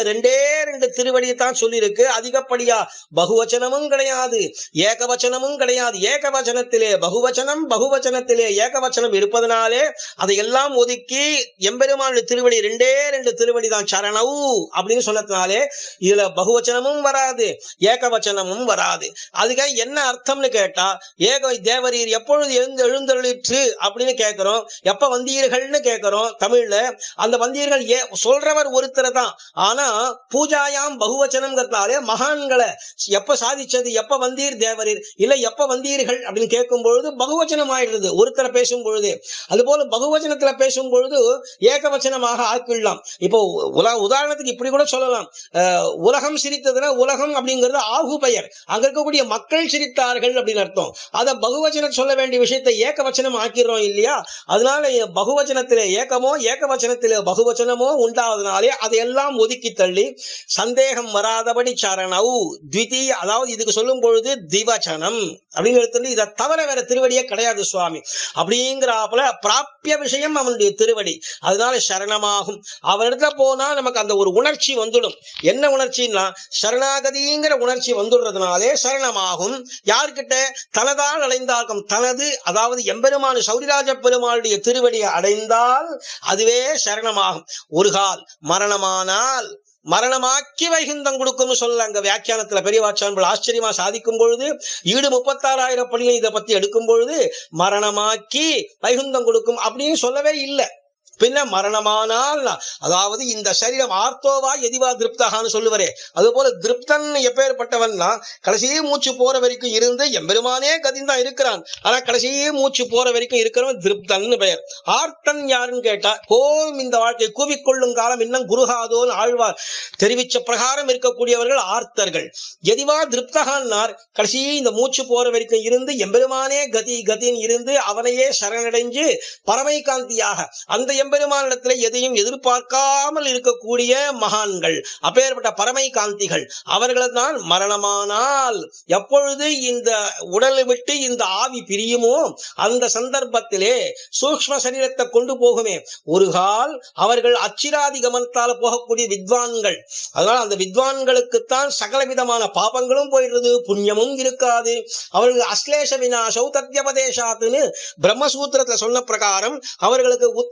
2 திருவடியை தான் சொல்லியிருக்கு. அதிகப்படியா பகுவச்சனமும் கிடையாது, ஏகவச்சனமும் கிடையாது. ஏகவச்சனத்திலே பகுவச்சனம், பகுவச்சனத்திலே ஏகவச்சனம் இருப்பதனாலே அதையெல்லாம் ஒதுக்கி எம்பெருமானுடைய திருவடி 2 திருவடி தான் சரணவு அப்படின்னு சொன்னதுனாலே இதுல பகுவச்சனமும் வராது, ஏகவச்சனமும் வராது. அதுக்காக என்ன அர்த்தம்னு கேட்டா, ஏக தேவரீர் எப்பொழுது எழுந்தருளிற்று அப்படின்னு கேட்கிறோம், எப்ப வந்தீர்கள்னு கேட்கிறோம் தமிழ்ல. அந்த வந்தீர்கள் சொல்றவர் ஒருத்தர் தான், ஆனா பூஜாயாம் பகுவச்சனம்ங்கிறதாலே மகான்களை எப்ப சாதிச்சது, எப்ப வந்தீர் தேவரீர் இல்ல எப்ப வந்தீர்கள் அப்படின்னு கேட்கும் பொழுது பகுவச்சனம் ஆயிடுறது ஒருத்தரை பேசும் பொழுது. அதுபோல பகுவச்சனத்துல பேசும் பொழுது ஏகவச்சனமாக ஆக்கிடலாம். இப்போ உதாரணத்துக்கு இப்படி கூட சொல்லலாம், உலகம் சிரித்ததுன்னா உலகம் அப்படிங்கிறது ஆகு பெயர், அங்க இருக்கக்கூடிய மக்கள் சிரித்தார்கள் அப்படின்னு அர்த்தம். அத பகுவச்சனம் சொல்ல வேண்டிய விஷயத்தை ஏகவச்சனம் ஆக்கிறோம் இல்லையா. அதனால பகுவச்சனத்திலே ஏகமோ ஏகவச்சனத்திலே பகுவச்சனமோ உண்டாவதனாலே அதையெல்லாம் ஒதுக்கி தள்ளி சந்தேகம் வராதபடி சரணவு த்விதீய, அதாவது இதுக்கு சொல்லும் பொழுது திவச்சனம் அப்படின்னு எடுத்து இதை தவிர வேற திருவடியே கிடையாது சுவாமி அப்படிங்கிறாப்புல பிராபிய விஷயம் அவனுடைய திருவடி. அதனால சரணமாகும் அவனிடத்துல போனா நமக்கு அந்த ஒரு உணர்ச்சி வந்துடும். என்ன உணர்ச்சின்னா சரணாகதிங்கிற உணர்ச்சி வந்துடுறதுனாலே சரணமாகும். யார்கிட்ட? தனதால் அடைந்தார்க்கும், தனது அதாவது எம்பெருமான் சௌரிராஜ பெருமாளுடைய திருவடியை அடைந்தால் அதுவே சரணமாகும். ஒரு கால் மரணமானால் மரணமாக்கி வைகுந்தம் கொடுக்கும் சொல்ல அங்க வியாக்கியானத்துல பெரியவாச்சான்கள் ஆச்சரியமா சாதிக்கும் பொழுது ஈடு 36,000 பணியை இதை பத்தி எடுக்கும் பொழுது மரணமாக்கி வைகுந்தம் கொடுக்கும் அப்படின்னு சொல்லவே இல்லை. பின்ன மரணமானால், அதாவது இந்த சரீரம் ஆர்த்தோவா எதிவா திருப்தகான்னு சொல்லுவரே, அது போல திருப்தன் எப்பேற்பட்டவன்னா கடைசி மூச்சு போற வரைக்கும் இருந்து எம்பெருமானே கதிந்தான் இருக்கிறான், ஆனா கடைசி மூச்சு போற வரைக்கும் இருக்கிறவன் திருப்தன் பெயர். ஆர்த்தன் யாருன்னு கேட்டா, போம் இந்த வாழ்க்கை கூவிக்கொள்ளும் காலம் இன்னும் குருகாதோன்னு ஆழ்வார் தெரிவிச்ச பிரகாரம் இருக்கக்கூடியவர்கள் ஆர்த்தர்கள். எதிவா திருப்தகான்னார் கடைசி இந்த மூச்சு போற வரைக்கும் இருந்து எம்பெருமானே கதின்னு இருந்து அவனையே சரணடைஞ்சு பரமை காந்தியாக அந்த எம்பெருமானிடத்துல எதையும் எதிர்பார்க்காமல் இருக்கக்கூடிய மகான்கள், அப்பேற்பட்ட பரமை காந்திகள், அவர்களை தான் மரணமானால் எப்பொழுது இந்த உடலை விட்டு இந்த ஆவி பிரியுமோ அந்த சந்தர்ப்பத்திலே சூக்ஷ்ம சரீரத்தை கொண்டு போகுமே ஒரு கால் அவர்கள் அச்சிராதி கமனத்தால போகக்கூடிய வித்வான்கள். அதனால அந்த வித்வான்களுக்குத்தான் சகல விதமான பாபங்களும் போயிடுறது, புண்ணியமும் இருக்காது. அவர்கள் அஸ்லேஷ விநாசௌ தத்யபதேசாத்துன்னு பிரம்மசூத்திரத்துல சொன்ன பிரகாரம் அவர்களுக்கு உத்தராத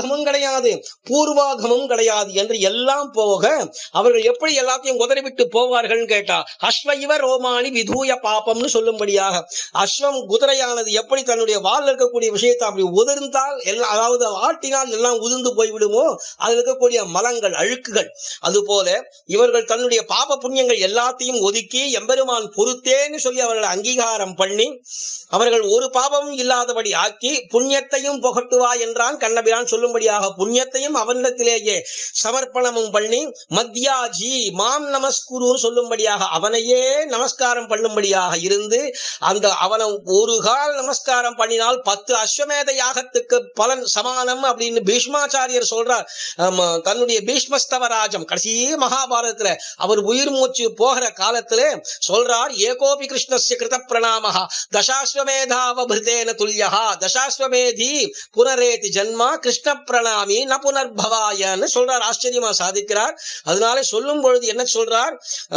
உத்தராகமும் கிடையாது, பூர்வாகமும் கிடையாது என்று எல்லாம் போக அவர்கள் எப்படி எல்லாத்தையும் உதறிவிட்டு போவார்கள் கேட்டா, அஸ்வ ரோமானி விதூய பாபம்னு சொல்லும்படியாக அஸ்வம் குதிரையானது எப்படி தன்னுடைய வால் இருக்கக்கூடிய விஷயத்தை அப்படி உதிர்ந்தால் எல்லாம், அதாவது ஆட்டினால் எல்லாம் உதிர்ந்து போய்விடுமோ அதில் இருக்கக்கூடிய மலங்கள் அழுக்குகள், அதுபோல இவர்கள் தன்னுடைய பாப புண்ணியங்கள் எல்லாத்தையும் ஒதுக்கி எம்பெருமான் பொறுத்தேன்னு சொல்லி அவர்களை அங்கீகாரம் பண்ணி அவர்கள் ஒரு பாபமும் இல்லாதபடி ஆக்கி புண்ணியத்தையும் புகட்டுவா என்றான் கண்ணபிரான் சொல்லும்படியாக புண்ணியத்தையும் அவனிடத்திலேயே சமர்ப்பணமும் பண்ணி மத்யாஜி மாம் நமஸ்குருன்னு சொல்லும்படியாக அவனையே நமஸ்காரம் பண்ணும்படியாக இருந்து அந்த அவனை ஒரு கால் நமஸ்காரம் பண்ணினால் 10 அஸ்வமேத யாகத்துக்கு பலன் சமானம் அப்படின்னு பீஷ்மாச்சாரியர் சொல்றார். தன்னுடைய பீஷ்மஸ்தவராஜம் கடைசி மகாபாரதத்துல அவர் உயிர் மூச்சு போகிற காலத்துல சொல்றார், ஏகோபி கிருஷ்ணஸ்ய கிருத பிரணாமஹ தசாஸ்வமேதாவபிருதேன துல்யஹா தசாஸ்வமேதி புனரேதி ஜன்மா கிருஷ்ண பிரணாமி ந புனர்பவாயன்னு சொல்றார். ஆச்சரியமா சாதிக்கிறார். அதனால சொல்லும் பொழுது என்ன சொல்றார்,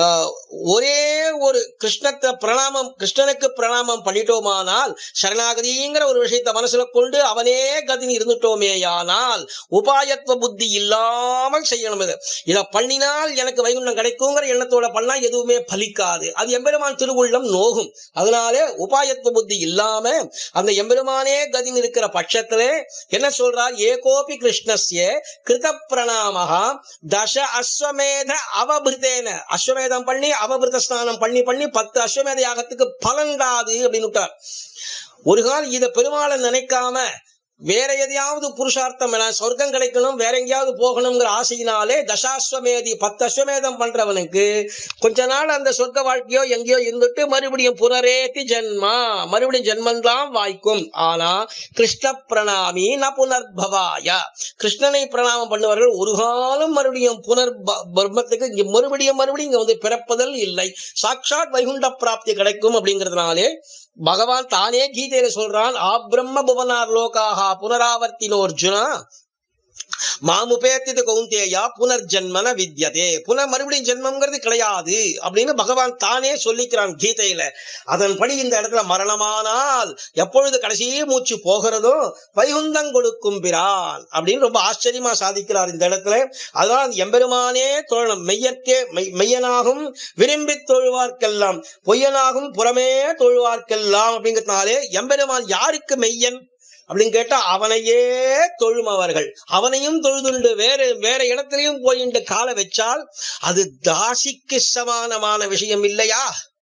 ஒரே ஒரு கிருஷ்ணனுக்கு பிரணாமம் பண்ணிட்டோமானால் சரணாகதிங்கிற ஒரு விஷயத்தை மனசுல கொண்டு அவனே கதின்னு இருந்துட்டோமேயானால் உபாயத்துவ புத்தி இல்லாமல் செய்யணும். இதை பண்ணினால் எனக்கு வைகுண்டம் கிடைக்குங்கிற எண்ணத்தோட பண்ணா எதுவுமே பலிக்காது, அது எம்பெருமான் திருவுள்ளம் நோகும். அதனாலே உபாயத்துவ புத்தி இல்லாம அந்த எம்பெருமானே கதின்னு இருக்கிற பட்சத்திலே என்ன சொல்றார், ஏகோபி கிருஷ்ணஸ்ய கிருத பிரணாமஹா தச அஸ்வமேத அவபிருதேன அஸ்வமேதம் பண்ணி அவபிருத ஸ்நானம் பண்ணி 10 அஸ்வமேத யாகத்துக்கு பலன்டாது அப்படின்னு. ஒரு கால் இத பெருமாளை நினைக்காம வேற எதையாவது புருஷார்த்தம் சொர்க்கம் கிடைக்கணும் வேற எங்கேயாவது போகணுங்கிற ஆசையினாலே தசாஸ்வமேதி 10 அஸ்வமேதம் பண்றவனுக்கு கொஞ்ச நாள் அந்த சொர்க்க வாழ்க்கையோ எங்கேயோ இருந்துட்டு மறுபடியும் புனரேதி ஜென்மா மறுபடியும் ஜென்மந்தான் வாய்க்கும். ஆனா கிருஷ்ண பிரணாமி ந புனர்பவாய கிருஷ்ணனை பிரணாமம் பண்ணுவார்கள் ஒரு காலம் மறுபடியும் பிரம்மத்துக்கு இங்க மறுபடியும் இங்க வந்து பிறப்பதல் இல்லை, சாட்சாத் வைகுண்ட பிராப்தி கிடைக்கும். அப்படிங்கிறதுனாலே பகவான் தானே கீதையில சொல்றான், ஆப்ரம்ம புவனார் லோகாஹா புனராவர்த்தினோர்ஜுனா மாமுபேத்தித கௌந்தேயா புனர்ஜன்மன வித்யதே மறுபடியும் ஜென்மம்ங்கிறது கிடையாது அப்படின்னு பகவான் தானே சொல்லிக்கிறான் கீதையில. அதன்படி இந்த இடத்துல மரணமானால் எப்பொழுது கடைசி மூச்சு போகிறதோ வைகுந்தம் கொடுக்கும் பிரான் அப்படின்னு ரொம்ப ஆச்சரியமா சாதிக்கிறார் இந்த இடத்துல. அதனால் எம்பெருமானே தொழணும், மெய்யனாகும் விரும்பி தொழுவார்க்கெல்லாம் பொய்யனாகும் புறமே தொழுவார்க்கெல்லாம் அப்படிங்கிறதுனாலே எம்பெருமான் யாருக்கு மெய்யன் அப்படின்னு கேட்டா அவனையே தொழுமவர்கள், அவனையும் தொழுதுண்டு வேற இடத்திலையும் போயிட்டு கால வச்சால் அது தாசிக்கு சமானமான விஷயம் இல்லையா?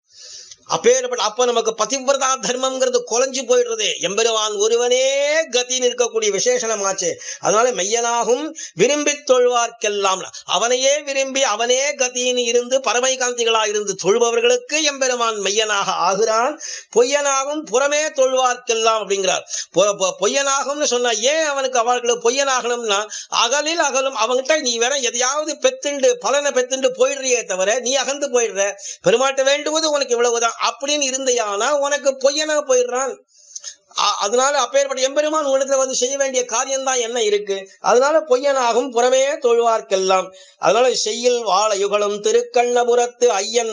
அப்ப நமக்கு பதிவிரதா தர்மம்ங்கிறது குலைஞ்சு போயிடுறது. எம்பெருமான் ஒருவனே கத்தின்னு இருக்கக்கூடிய விசேஷமாச்சு. அதனால மெய்யனாகும் விரும்பி தொழுவார்க்கெல்லாம் அவனையே விரும்பி அவனே கத்தின்னு இருந்து பரமைகாந்திகளா இருந்து தொழுபவர்களுக்கு எம்பெருமான் மெய்யனாக ஆகிறான். பொய்யனாகும் புறமே தொழுவார்க்கெல்லாம் அப்படிங்கிறார். பொய்யனாகும்னு சொன்னா ஏன் அவர்களுக்கு பொய்யனாகணும்னா அகலில் அகலும் அவங்கிட்ட நீ வேற எதையாவது பெத்துண்டு பலனை பெத்துண்டு போயிடுறியே தவிர நீ அகந்து போயிடுற, பெருமாட்ட வேண்டுவது உனக்கு இவ்வளவுதான் அப்படின்னு இருந்தையானா உனக்கு பொய்யனா போயிடுறான். அதனால அப்பேற்பட்ட எம்பெருமான் உலகத்துல வந்து செய்ய வேண்டிய காரியம் தான் என்ன இருக்கு? அதனால பொய்யனாகும் புறமே தொழுவார்க்கெல்லாம். அதனால செய்யில் வாழ யுகலும் திருக்கண்ணபுரத்து ஐயன்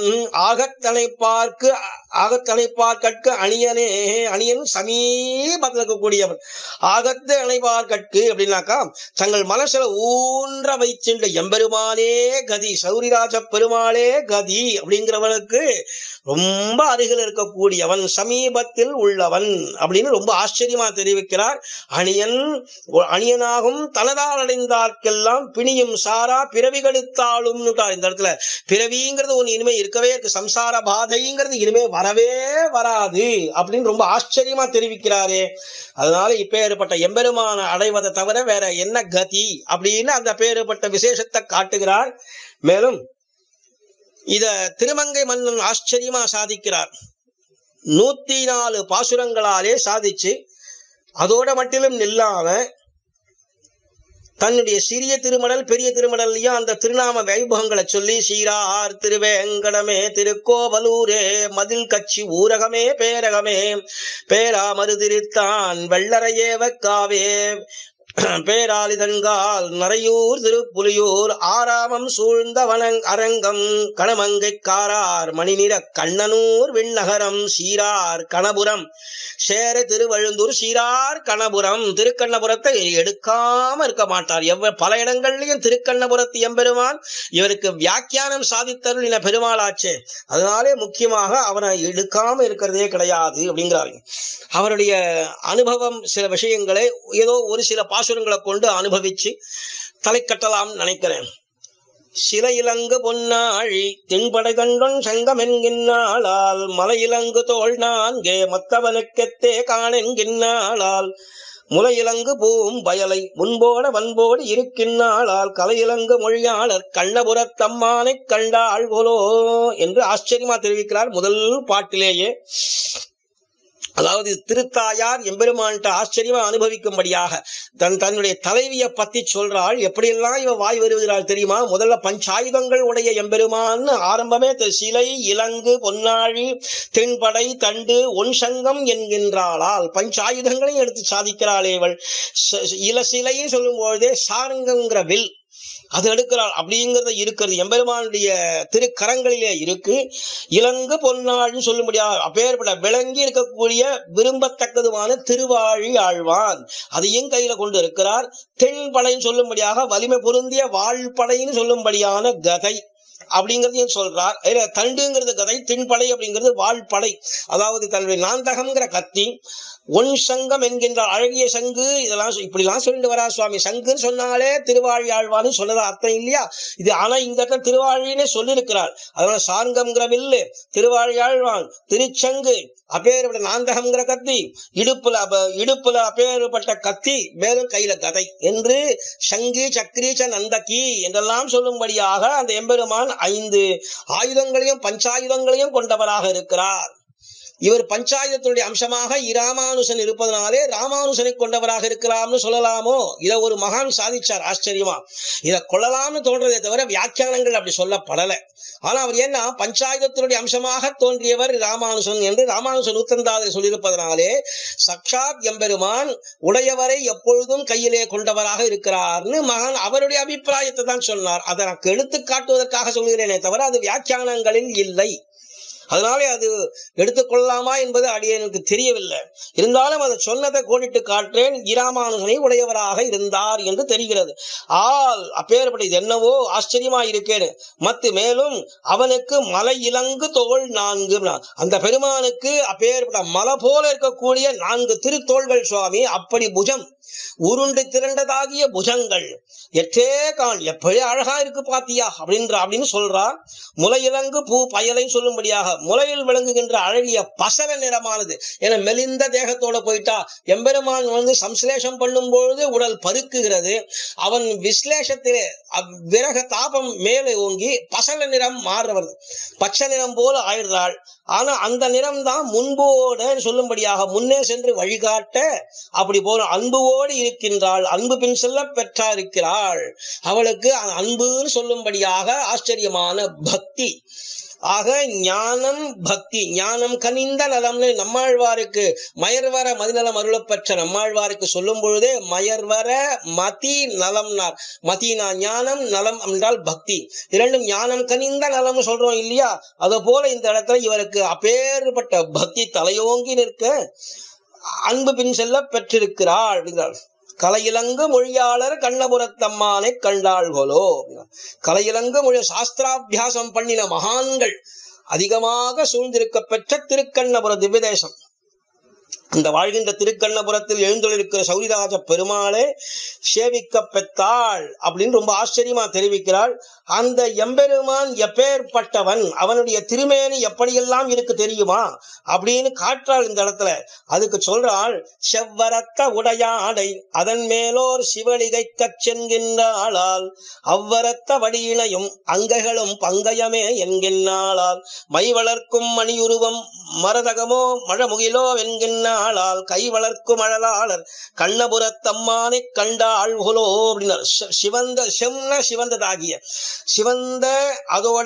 ஆகத்தனைப்பார்கட்கு அணியன் சமீபத்தில் இருக்கக்கூடியவன். ஆகத்து அணைப்பார்கட்கு அப்படின்னாக்கா தங்கள் மனசுல ஊன்ற வைச்சின்ற எம்பெருமானே கதி, சௌரிராஜ பெருமாளே கதி அப்படிங்கிறவனுக்கு ரொம்ப அருகில் இருக்கக்கூடியவன், சமீபத்தில் உள்ளவன் அப்படின்னு ரொம்ப ஆச்சரியமா தெரிவிக்கிறார். அணியனாகும் தனதால் அடைந்தார்க்கெல்லாம் பிணியும் சாரா பிறவிகளுத்தாலும் இந்த இடத்துல பிறவிங்கிறது ஒண்ணு இனிமே இருக்கவே இருக்கு, சம்சார பாதைங்கிறது இனிமே வரவே வராது அப்படின்னு ரொம்ப ஆச்சரியமா தெரிவிக்கிறாரே. அதனால இப்பேற்பட்ட எம்பெருமான அடைவதை தவிர வேற என்ன கதி அப்படின்னு அந்த பேருப்பட்ட விசேஷத்தை காட்டுகிறார். மேலும் இத திருமங்கை மன்னன் ஆச்சரியமா சாதிக்கிறார். 104 பாசுரங்களாலே சாதிச்சு அதோட மட்டிலும் நில்லாம தன்னுடைய சிறிய திருமடல் பெரிய திருமடல்லையும் அந்த திருநாம வைபவங்களை சொல்லி சீரார் திருவேங்கடமே திருக்கோவலூரே மதில் கட்சி ஊரகமே பேரகமே பேரா மருதிருத்தான் வெள்ளரையே வக்காவே பேராளி தன்கால் நரையூர் திருப்புலியூர் ஆராமம் சூழ்ந்த அரங்கம் கணமங்கை காரார் மணிநிற கண்ணனூர் விண்ணகரம் சீரார் கணபுரம் சேர திருவழுந்தூர் சீரார் கணபுரம். திருக்கண்ணபுரத்தை எடுக்காம இருக்க மாட்டார். பல இடங்கள்லயும் திருக்கண்ணபுரத்து எம்பெருமான் இவருக்கு வியாக்கியானம் சாதித்தருள் பெருமாளாச்சே, அதனாலே முக்கியமாக அவனை எடுக்காம இருக்கிறதே கிடையாது அப்படிங்கிறார். அவருடைய அனுபவம் சில விஷயங்களை ஏதோ ஒரு சில பாசுரங்களை கொண்டு அனுபவிச்சு தலை கட்டலாம் நினைக்கிறேன். சில இலங்கு பொன்னாழி தென்படை கண்டொன் சங்கம் என்கின்றாளால் மலை இலங்கு தோல் நான்கே மத்தவனுக்கெத்தே காணென்கின்றாளால் முலையிலங்கு பூம் பயலை முன்போட வன்போடு இருக்கின்றாளால் கலையிலங்கு மொழியாளர் கண்ணபுரத்தம்மானை கண்டாள் போலோ என்று ஆச்சரியமா தெரிவிக்கிறார் முதல் பாட்டிலேயே. அதாவது திருத்தாயார் எம்பெருமான்ட்ட ஆச்சரியமா அனுபவிக்கும்படியாக தன்னுடைய தலைவியை பத்தி சொல்றாள். எப்படியெல்லாம் இவ வாய் வருகிறாள் தெரியுமா? முதல்ல பஞ்சாயுதங்கள் உடைய எம்பெருமான் ஆரம்பமே சிலை இலங்கு பொன்னாழி தென்படை தண்டு ஒன் சங்கம் என்கின்றாளால் பஞ்சாயுதங்களையும் எடுத்து சாதிக்கிறாளே இவள். சிலைன்னு சொல்லும் பொழுதே சாரங்கங்கிற வில் அது எடுக்கிறாள் அப்படிங்கிறத இருக்கிறது எம்பெருமானுடைய திருக்கரங்களிலே இருக்கு. இலங்கு பொன்னாழ்னு சொல்லும்படியா அப்பேற்பட்ட விளங்கி இருக்கக்கூடிய விரும்பத்தக்கதுமான திருவாழி ஆழ்வான் அதையும் கையில கொண்டு இருக்கிறார். தென்படைன்னு சொல்லும்படியாக வலிமை பொருந்திய வாழ்படைன்னு சொல்லும்படியான கதை அப்படிங்கறதையும் சொல்றார். தண்டுங்கிறது கதை, தின்படை அப்படிங்கிறது வாழ்படை. அதாவது தன்னுடைய நாந்தகம்ங்கிற கத்தி ஒன் சங்கம் என்கின்ற அழகிய சங்கு இதெல்லாம் இப்படிலாம் சொல்லிட்டு வரா சுவாமி. சங்குன்னு சொன்னாலே திருவாழி ஆழ்வான்னு சொன்னதா அர்த்தம் இல்லையா இது? ஆனா இந்த இடத்துல திருவாழினே சொல்லியிருக்கிறார். அதனால சார்ங்கம்ங்கிற வில்லு, திருவாழி ஆழ்வான், திருச்சங்கு, அப்பேற்பட்ட நாந்தகம்ங்கிற கத்தி, இடுப்புல அப்பேற்பட்ட கத்தி, மேலும் கையில கதை என்று சங்கி சக்ரீச்ச நந்தகி என்றெல்லாம் சொல்லும்படியாக அந்த எம்பெருமான் 5 ஆயுதங்களையும் பஞ்சாயுதங்களையும் கொண்டவராக இருக்கிறார். இவர் பஞ்சாயுதத்தினுடைய அம்சமாக இராமானுசன் இருப்பதனாலே ராமானுசனை கொண்டவராக இருக்கலாம்னு சொல்லலாமோ? இதை ஒரு மகான் சாதிச்சார் ஆச்சரியமா. இதை கொள்ளலாம்னு தோன்றதே தவிர வியாக்கியானங்கள் அப்படி சொல்லப்படலை. ஆனா அவர் ஏன்னா பஞ்சாயுதத்தினுடைய அம்சமாக தோன்றியவர் ராமானுசன் என்று ராமானுசன் நூத்தந்தாதில் சொல்லியிருப்பதனாலே சக்ஷாத் எம்பெருமான் உடையவரை எப்பொழுதும் கையிலே கொண்டவராக இருக்கிறார்னு மகான் அவருடைய அபிப்பிராயத்தை தான் சொன்னார். அதை நான் எடுத்து காட்டுவதற்காக சொல்கிறேனே தவிர அது வியாக்கியானங்களில் இல்லை. அதனாலே அது எடுத்துக்கொள்ளலாமா என்பது அடியனுக்கு தெரியவில்லை. இருந்தாலும் அதை சொன்னதை கோடிட்டு காட்டுறேன். இராமானுசனை உடையவராக இருந்தார் என்று தெரிகிறது. அப்பேற்பட்ட இது என்னவோ ஆச்சரியமா இருக்கேன். மேலும் அவனுக்கு மலை இலங்கு தோள் 4, அந்த பெருமானுக்கு அப்பேற்பட்ட மலை போல இருக்கக்கூடிய 4 திருத்தோள்கள் சுவாமி. அப்படி புஜம் உருண்டு திரண்டதாகிய புஜங்கள் எட்டே கான் எப்படி அழகா இருக்கு பாத்தியா அப்படின்னு சொல்றா. முலையிலங்கு பூ பயலை சொல்லும்படியாக முலையில் விளங்குகின்ற அழகிய பசர நிறமானது. என மெலிந்த தேகத்தோட போயிட்டா எம்பெருமான் சம்ஸ்லேஷம் பண்ணும் பொழுது உடல் பருக்குகிறது. அவன் விஸ்லேஷத்திலே விரக தாபம் மேலே ஓங்கி பசர நிறம் மாறுறது, பச்சை நிறம் போல ஆயிடுறாள். ஆனா அந்த நிறம் தான் முன்போட சொல்லும்படியாக முன்னே சென்று வழிகாட்ட அப்படி போல அன்புவோடு இருக்கின்றாள். அன்பு பின் செல்ல பெற்றா இருக்கிறாள். அவளுக்கு அன்புன்னு சொல்லும்படியாக ஆச்சரியமான பக்தி. ஆக ஞானம் பக்தி, ஞானம் கனிந்த நலம்னு நம்மாழ்வாருக்கு மயர்வர மதிநலம் அருளப் பெற்ற நம்மாழ்வாருக்கு சொல்லும் பொழுதே மயர்வர மதி நலம்னார். மதினா ஞானம், நலம் என்றால் பக்தி. இரண்டும் ஞானம் கனிந்த நலம் சொல்றோம் இல்லையா? அது போல இந்த இடத்துல இவருக்கு அப்பேற்பட்ட பக்தி தலையோங்கி நிற்க அன்பு பின் செல்ல பெற்றிருக்கிறாள் அப்படிங்கிறாள். கலையிலங்கு மொழியாளர் கண்ணபுரத்தம்மானை கண்டாள் போலோ. கலையிலங்கு மொழி சாஸ்திராபியாசம் பண்ணின மகான்கள் அதிகமாக சூழ்ந்திருக்க பெற்ற திருக்கண்ணபுர திவ்யதேசம். அந்த வாழ்கின்ற திருக்கண்ணபுரத்தில் எழுந்தொழிருக்கிற சௌரிராஜ பெருமாளே சேவிக்க பெற்றாள் அப்படின்னு ரொம்ப ஆச்சரியமா தெரிவிக்கிறாள். அந்த எம்பெருமான் எப்பேற்பட்டவன், அவனுடைய திருமேனி எப்படியெல்லாம் இருக்கு தெரியுமா அப்படின்னு காற்றாள் இந்த இடத்துல. அதுக்கு சொல்றாள், செவ்வரத்த உடையாடை அதன் மேலோர் சிவலிகை கச்சென்கின்றாளால் அவ்வரத்த வடியினையும் அங்கைகளும் பங்கயமே என்கின்றாளால் மை வளர்க்கும் மணியுருவம் மரதகமோ மழமுகிலோ என்கின்றாள் கண்ணாளால் கை வளர்க்கும் அழலாளர் கண்ணபுரத்தம்மானை கண்டாள் கொலோ அப்படின்னார். சிவந்த செம்ன சிவந்ததாகிய சிவந்த அதோட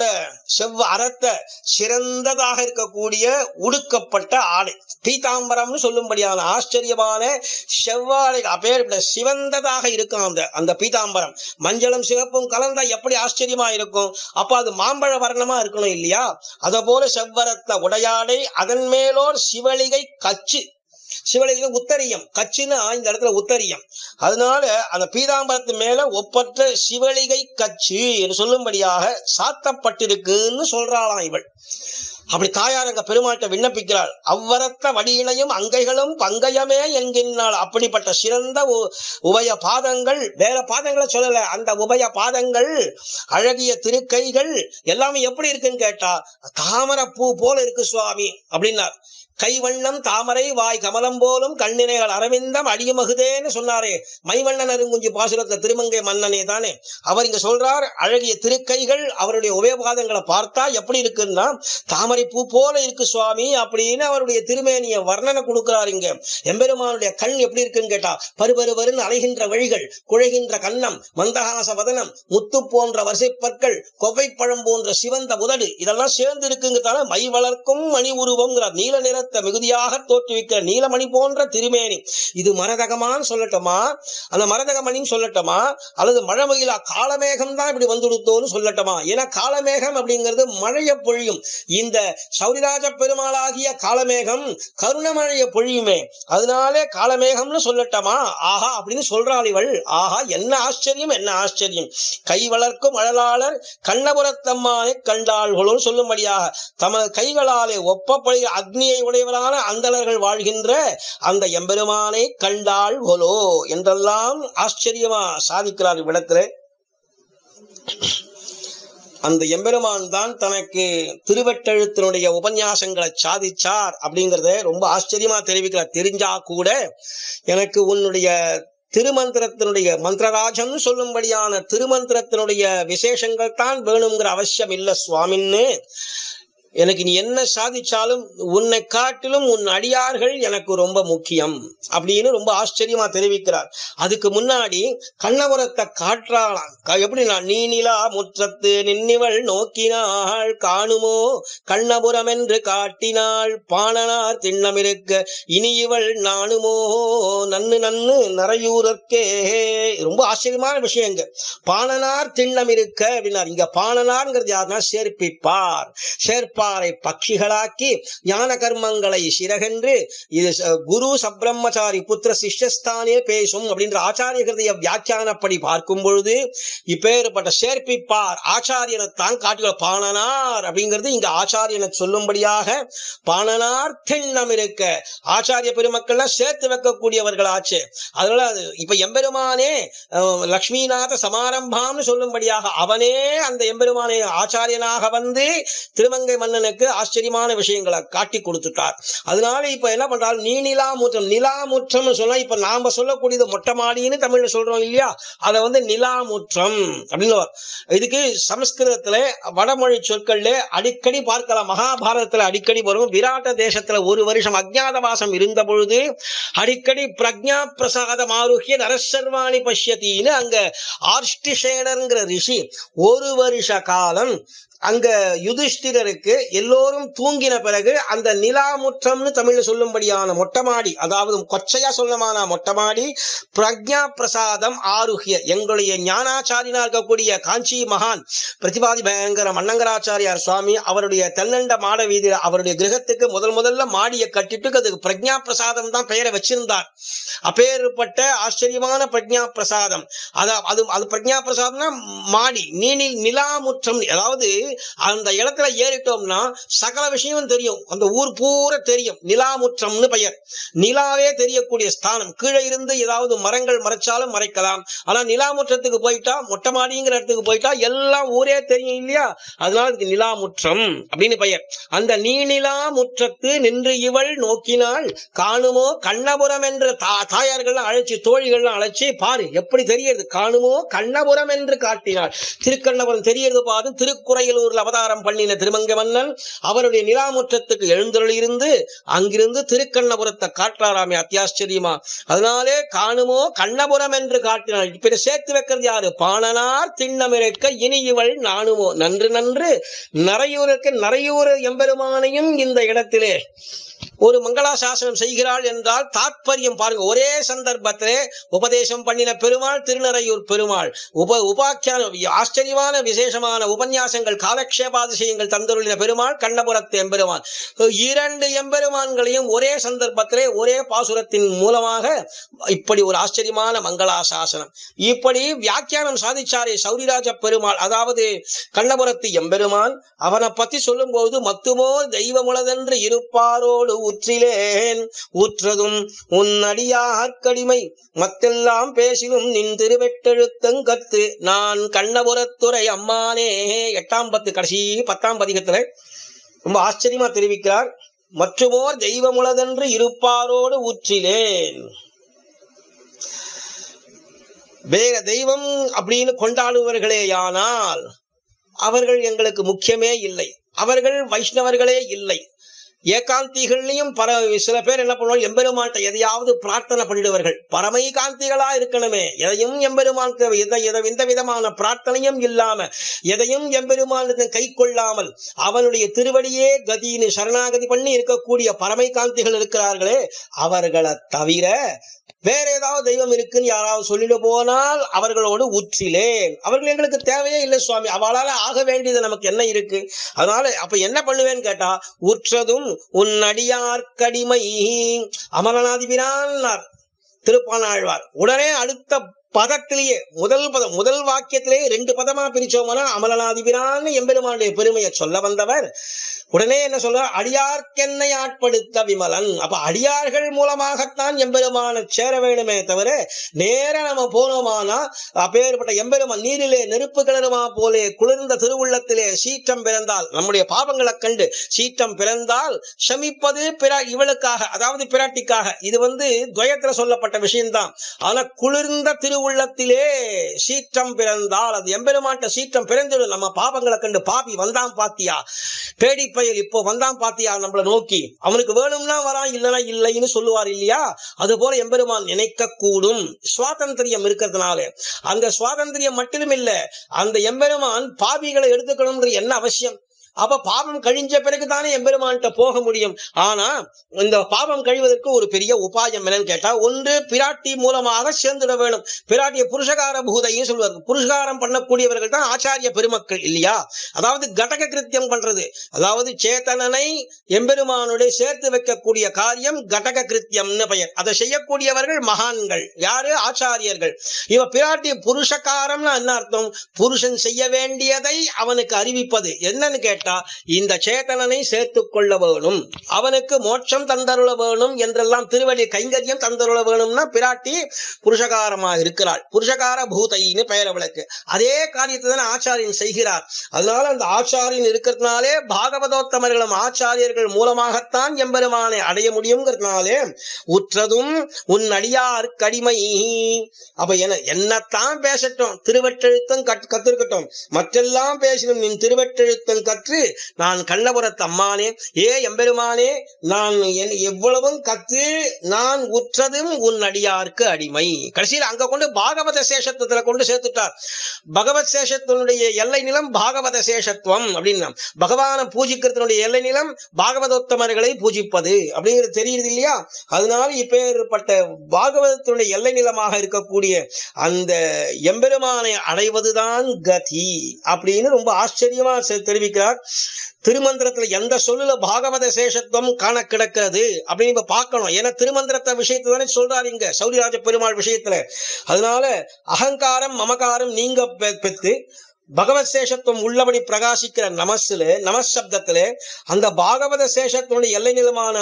அறத்த சிறந்ததாக இருக்கக்கூடிய உடுக்கப்பட்ட ஆடை பீதாம்பரம்னு சொல்லும்படியான ஆச்சரியமான செவ்வாழை அப்பேற்பட்ட சிவந்ததாக இருக்கும். அந்த பீதாம்பரம் மஞ்சளும் சிவப்பும் கலந்தா எப்படி ஆச்சரியமா இருக்கும். அப்ப அது மாம்பழ வர்ணமா இருக்கணும் இல்லையா? அத போல செவ்வரத்த உடையாடை அதன் மேலோர் சிவலிகை கச்சு. சிவலிங்க உத்தரியம் கச்சுன்னா இந்த இடத்துல உத்தரியம். அதனால அந்த பீதாம்பரத்து மேல ஒப்பற்ற சிவலிகை கச்சு என்று சொல்லும்படியாக சாத்தப்பட்டிருக்குன்னு சொல்றாளாம் இவள். அப்படி தாயார் அங்க பெருமாட்ட விண்ணப்பிக்கிறாள். அவ்வரத்த வடியினையும் அங்கைகளும் பங்கயமே என்கின்றாள். அப்படிப்பட்ட சிறந்த உபய பாதங்கள், வேற பாதங்களை சொல்லல, அந்த உபய பாதங்கள் அழகிய திருக்கைகள் எல்லாமே எப்படி இருக்குன்னு கேட்டா தாமரை பூ போல இருக்கு சுவாமி அப்படின்னார். கைவண்ணம் தாமரை வாய் கமலம் போலும் கண்ணினைகள் அரவிந்தம் அடியுமகுதேன்னு சொன்னாரே மைவண்ணன் அருங்குஞ்சி பாசுரத்துல திருமங்கை மன்னனே தானே. அவர் இங்க சொல்றார் அழகிய திருக்கைகள் அவருடைய உபயபாதங்களை பார்த்தா எப்படி இருக்குன்னா தாமரை பூ போல இருக்கு சுவாமி அப்படின்னு அவருடைய திருமேனிய வர்ணனை கொடுக்கிறார். இங்க எம்பெருமானுடைய கண் எப்படி இருக்குன்னு கேட்டா பருபருவருன்னு அலைகின்ற வழிகள், குழைகின்ற கன்னம், மந்தகாச வதனம், முத்து போன்ற வரிசைப்பற்கள், கொவ்வைப்பழம் போன்ற சிவந்த உதடு இதெல்லாம் சேர்ந்து இருக்குங்கிறதால மை வளர்க்கும் மணி உருவம்ங்கிறார். நீல நிற மிகுதியாக தோற்றுவிக்கிற நீலமணி போன்ற திருமேனி. இது மரதகமான்னு சொல்லட்டுமா, அந்த மரதகமணின்னு சொல்லட்டுமா, அல்லது மழமயிலா காலமேகம் தான் இப்படி வந்துடுத்தோன்னு சொல்லட்டுமா? ஏன்னா காலமேகம் அப்படிங்கிறது மழைய பொழியும். இந்த சௌரிராஜ பெருமாளாகிய காலமேகம் கருணமழைய பொழியுமே, அதனாலே காலமேகம்னு சொல்லட்டுமா? ஆஹா அப்படின்னு சொல்றாள் இவள். ஆஹா என்ன ஆச்சரியம், என்ன ஆச்சரியம். கை வளர்க்கும் அழலாளர் கண்ணபுரத்தம்மானை கண்டாள்களோன்னு சொல்லும்படியாக தமது கைகளாலே ஒப்பப்படி அக்னியை உடையவரான அந்தணர்கள் வாழ்கின்ற அந்த எம்பெருமானை கண்டாள் கொலோ என்றெல்லாம் ஆச்சரியமா சாதிக்கிறார் இவ்விடத்துல. அந்த எம்பெருமான் தான் தனக்கு திருவெட்டெழுத்தினுடைய உபன்யாசங்களை சாதிச்சார் அப்படிங்கறத ரொம்ப ஆச்சரியமா தெரிவிக்கிறார். தெரிஞ்சா கூட எனக்கு உன்னுடைய திருமந்திரத்தினுடைய மந்திரராஜன் சொல்லும்படியான திருமந்திரத்தினுடைய விசேஷங்கள் தான் வேணுங்கிற அவசியம் இல்லை சுவாமின்னு. எனக்கு நீ என்ன சாதிச்சாலும் உன்னை காட்டிலும் உன் அடியார்கள் எனக்கு ரொம்ப முக்கியம் அப்படின்னு ரொம்ப ஆச்சரியமா தெரிவிக்கிறார். அதுக்கு முன்னாடி கண்ணபுரத்தை காற்றாளாம். எப்படின்னா நீ நிலா முற்றத்து நின்னிவள் நோக்கினாள் காணுமோ கண்ணபுரம் என்று காட்டினாள் பாணனார் திண்ணமிருக்க இனி இவள் நானுமோ நன்னு நன்னு நரையூரற்கே. ரொம்ப ஆச்சரியமான விஷயங்க. பாணனார் திண்ணமிருக்க அப்படின்னார். இங்க பாணனார்ங்கிறது யாருன்னா சேர்ப்பிப்பார். சேர்ப்பாரை பட்சிகளாக்கி ஞான கர்மங்களை சிறகென்று இது குரு சப்ரம்மச்சாரி புத்திர சிஷ்யஸ்தானே பேசும் அப்படின்ற ஆச்சாரிய கிருதிய வியாக்கியானப்படி பார்க்கும் பொழுது இப்பேற்பட்ட சேர்ப்பிப்பார் ஆச்சாரியனைத்தான் காட்டுகிற. பாணனார் அப்படிங்கிறது இங்க ஆச்சாரியனை சொல்லும்படியாக பாணனார் திண்ணம் இருக்க ஆச்சாரிய பெருமக்கள்லாம் சேர்த்து வைக்கக்கூடியவர்கள் ஆச்சு. அதனால இப்ப எம்பெருமானே லக்ஷ்மிநாத சமாரம்பாம்னு சொல்லும்படியாக அவனே அந்த எம்பெருமானே ஆச்சாரியனாக வந்து திருமங்கை மன்னனுக்கு ஆச்சரியமான விஷயங்களை காட்டி கொடுத்துட்டார். அதனால இப்ப என்ன பண்றாரு, நீ நிலாமுற்றம். நிலாமுற்றம் சொன்னா இப்ப நாம சொல்லக்கூடியது மொட்டை மாடின்னு தமிழ்ல சொல்றோம் இல்லையா, அதை வந்து நிலாமுற்றம் அப்படின்னு. இதுக்கு சமஸ்கிருதத்துல வடமொழி சொற்கள்ல அடிக்கடி பார்க்கலாம். மகாபாரதத்துல அடிக்கடி வரும். விராட்ட தேசத்துல ஒரு வருஷம் அஜ்ஞாதவாசம் இருந்த பொழுது அடிக்கடி பிரக்ஞா பிரசாதம் ஆருகிய நரசர்வாணி பஷ்யத்தின்னு அங்க ஆர்ஷ்டிசேனர்ங்கிற ரிஷி ஒரு வருஷ காலம் அங்க யுதிஷ்டிரருக்கு எல்லோரும் தூங்கின பிறகு அந்த நிலாமுற்றம்னு தமிழ்ல சொல்லும்படியான மொட்டமாடி, அதாவது கொச்சையா சொல்லமான மொட்டமாடி பிரக்ஞா பிரசாதம் ஆருகிய எங்களுடைய ஞானாச்சாரியனா இருக்கக்கூடிய காஞ்சி மகான் பிரதிபாதி பயங்கர மன்னங்கராச்சாரியார் சுவாமி அவருடைய தென்னண்ட மாட வீதியில அவருடைய கிரகத்துக்கு முதல்ல மாடியை கட்டிட்டு அதுக்கு பிரக்ஞா பிரசாதம் தான் பெயரை வச்சிருந்தார். அப்பேற்பட்ட ஆச்சரியமான பிரக்ஞா பிரசாதம். அது பிரக்ஞா பிரசாதம்னா மாடி நிலாமுற்றம். அதாவது அந்த இடத்துல ஏறிட்டோம்னா சகல விஷயமும் தெரியும், அந்த ஊர் பூரா தெரியும். நிலாமுற்றம்னு பெயர். நிலாவே தெரியக்கூடிய ஸ்தானம். கீழே இருந்து ஏதாவது மரங்கள் மறைச்சாலும் மறைக்கலாம். ஆனா நிலாமுற்றத்துக்கு போயிட்டா மொட்டை மாடிங்கிற இடத்துக்கு போயிட்டா எல்லாம் ஊரே தெரியும் இல்லையா, அதனால இதுக்கு நிலாமுற்றம் அப்படின்னு பெயர். அந்த நீநிலாமுற்றத்து நின்று இவள் நோக்கினாள் காணுமோ கண்ணபுரம் என்ற தாயார்கள்லாம் அழைச்சி தோழிகள்லாம் அழைச்சி பாரு எப்படி தெரியறது, காணுமோ கண்ணபுரம் என்று காட்டினாள். திருக்கண்ணபுரம் தெரியறது பாரு. திருக்குறையில் அவதாரம் பண்ணின திருமங்கை மன்னன் பெருமான் அவருடைய நிலாமுற்றத்துக்கு எழுந்தருளிருந்து அங்கிருந்து திருக்கண்ணபுரத்தை காட்டுறாராமே, அத்தியாச்சரியமா. அதனாலே காணுமோ கண்ணபுரம் என்று காட்டினார். இப்ப சேர்த்து வைக்கிறது யாரு? பாணனார் திண்ணமிருக்க இனி இவள் நாணுமோ. நன்று நன்று நரையூருக்கு நரையூர் எம்பெருமானையும் இந்த இடத்திலே ஒரு மங்களாசாசனம் செய்கிறாள் என்றால் தாத்பரியம் பாருங்க. ஒரே சந்தர்ப்பத்திலே உபதேசம் பண்ணின பெருமாள் திருநறையூர் பெருமாள், உபாக்கியான ஆச்சரியமான விசேஷமான உபன்யாசங்கள் காலக்ஷேபாதிசயங்கள் தந்தருளின பெருமாள் கண்ணபுரத்து எம்பெருமான். இரண்டு எம்பெருமான்களையும் ஒரே சந்தர்ப்பத்திலே ஒரே பாசுரத்தின் மூலமாக இப்படி ஒரு ஆச்சரியமான மங்களாசாசனம் இப்படி வியாக்கியானம் சாதிச்சாரே சௌரிராஜ பெருமாள். அதாவது கண்ணபுரத்து எம்பெருமான் அவனை பத்தி சொல்லும் போது மத்துமோ தெய்வமுளதென்று இருப்பாரோடு உற்றிலேன் உற்றதும் உன் அடியார்க்கடிமை மத்தெல்லாம் பேசினும் நின் திருவெட்டெழுத்தங்கத்து நான் கண்ணபுரத்துறை அம்மானே. 8ஆம் பத்து கடைசி 10ஆம் பதிகத்துல ரொம்ப ஆச்சரியமா தெரிவிக்கிறார். மற்றுமோர் தெய்வமுளதென்று இருப்பாரோடு உற்றிலேன். வேற தெய்வம் அப்படின்னு கொண்டாடுவர்களேயானால் அவர்கள் எங்களுக்கு முக்கியமே இல்லை, அவர்கள் வைஷ்ணவர்களே இல்லை. ஏகாந்திகள்லையும் சில பேர் என்ன பண்ணுவாங்க, எம்பெருமான்ட்ட எதையாவது பிரார்த்தனை பண்ணிடுவார்கள். பரமை காந்திகளா இருக்கணுமே, எதையும் எம்பெருமான் எந்த விதமான பிரார்த்தனையும் இல்லாம எதையும் எம்பெருமானத்தை கை கொள்ளாமல் அவனுடைய திருவடியே கதின்னு சரணாகதி பண்ணி இருக்கக்கூடிய பரமை காந்திகள் இருக்கிறார்களே, அவர்களை தவிர வேற ஏதாவது தெய்வம் இருக்குன்னு யாராவது சொல்லிட்டு போனால் அவர்களோடு உற்றிலேன். அவர்கள் எங்களுக்கு தேவையே இல்லை சுவாமி, அவளால ஆக வேண்டியது நமக்கு என்ன இருக்கு? அதனால அப்ப என்ன பண்ணுவேன்னு கேட்டா, உற்றதும் உன் அடியார்க்கடிமை அமரநாதிபிரான் திருப்பானாழ்வார். உடனே அடுத்த பதத்திலேயே முதல் வாக்கியத்திலேயே 2 பதமா பிரிச்சோம்னா அமலநாதிபிரான் எம்பெருமானுடைய பெருமையை சொல்ல வந்தவர் உடனே என்ன சொல்றார்? அடியார்க்கென்னை ஆட்படுத்த விமலன். அப்ப அடியார்கள் மூலமாகத்தான் எம்பெருமான சேர வேணுமே தவிர நேர நம்ம போனோமானா அப்பேற்பட்ட எம்பெருமான் நீரிலே நெருப்பு கிளறுமா போலே குளிர்ந்த திருவுள்ளத்திலே சீற்றம் பிறந்தால், நம்முடைய பாவங்களை கண்டு சீற்றம் பிறந்தால் சமிப்பது இவளுக்காக, அதாவது பிராட்டிக்காக. இது துவயத்துல சொல்லப்பட்ட விஷயம்தான். ஆனா குளிர்ந்த திருவுள்ளத்திலே சீற்றம் பிறந்தால் அது எம்பெருமான்ட்ட சீற்றம் பிறந்துடும். நம்ம பாவங்களை கண்டு பாபி வந்தான் பாத்தியா, பேடி பயல் இப்போ வந்தான் பாத்தியா நம்மளை நோக்கி, அவனுக்கு வேணும்னா வரான் இல்லைன்னா இல்லைன்னு சொல்லுவார் இல்லையா? அது போல எம்பெருமான் நினைக்க கூடும். சுவாதந்திரியம் இருக்கிறதுனால அந்த சுவாதந்திரியம் மட்டும் இல்ல, அந்த எம்பெருமான் பாவிகளை எடுத்துக்கணும்ன்ற என்ன அவசியம்? அப்ப பாவம் கழிஞ்ச பிறகுதானே எம்பெருமான்கிட்ட போக முடியும். ஆனா இந்த பாவம் கழிவதற்கு ஒரு பெரிய உபாயம் என்னன்னு கேட்டா, ஒன்று பிராட்டி மூலமாக சேர்ந்துட வேணும். பிராட்டிய புருஷகார பூதையும் சொல்வார்கள். புருஷகாரம் பண்ணக்கூடியவர்கள் தான் ஆச்சாரிய பெருமக்கள் இல்லையா? அதாவது கடக கிருத்தியம் பண்றது, அதாவது சேத்தனனை எம்பெருமானுடைய சேர்த்து வைக்கக்கூடிய காரியம் கடக கிருத்தியம்னு பெயர். அதை செய்யக்கூடியவர்கள் மகான்கள். யாரு? ஆச்சாரியர்கள். இவ பிராட்டி புருஷகாரம்னா என்ன அர்த்தம்? புருஷன் செய்ய வேண்டியதை அவனுக்கு அறிவிப்பது. என்னன்னு கேட்டா, இந்த சேத்தனனை சேர்த்துக் கொள்ள வேணும், அவனுக்கு மோட்சம் தந்தருள வேணும் என்றெல்லாம் திருவடி கைங்கரியம் தந்தருள வேணும்னா பிராட்டி புருஷகாரமாக இருக்கிறாள். புருஷகார பூதைன்னு பெயர் அவளுக்கு. அதே காரியத்தை தான் ஆச்சாரியன் செய்கிறார். அதனால அந்த ஆச்சாரியன் இருக்கிறதுனாலே பாகவதோத்தமர்களும் ஆச்சாரியர்கள் மூலமாகத்தான் எம்பெருமானை அடைய முடியுங்கிறதுனாலே உற்றதும் உன் அடியார் கடிமை. அப்ப என்னத்தான் பேசட்டும், திருவெட்டெழுத்தம் கத்திருக்கட்டும், மற்றெல்லாம் பேசணும், நின் திருவெட்டெழுத்தம் கற்று நான் கண்ணபுரத்து அம்மானே, ஏ எம்பெருமானே, நான் எவ்வளவும் கத்து நான் உற்றதும் உன் அடியார்க்கு அடிமை. கடைசியில் அங்க கொண்டு பாகவத சேஷத்துவத்துல கொண்டு சேர்த்துட்டார். பகவத் சேஷத்தினுடைய எல்லை நிலம் பாகவத சேஷத்துவம் அப்படின்னா, பகவானை பூஜிக்கிறதுனுடைய எல்லை நிலம் பாகவதோத்தமர்களை பூஜிப்பது அப்படிங்கிறது தெரியுது இல்லையா? அதனால இப்பேற்பட்ட பாகவதத்தினுடைய எல்லை நிலமாக இருக்கக்கூடிய அந்த எம்பெருமானை அடைவதுதான் கதி அப்படின்னு ரொம்ப ஆச்சரியமா தெரிவிக்கிறார். திருமந்திரத்துல எந்த சொல்லுல பாகவத சேஷத்துவம் காண கிடக்கிறது அப்படின்னு பார்க்கணும். ஏன்னா திருமந்திரத்தை விஷயத்தை தானே சொல்றாரு இங்க சௌரிராஜ பெருமாள் விஷயத்துல. அதனால அகங்காரம் மமகாரம் நீங்க பெற்று பகவத் சேஷத்துவம் உள்ளபடி பிரகாசிக்கிற நமசப்தத்திலே அந்த பாகவத சேஷத்தினுடைய எல்லை நிலமான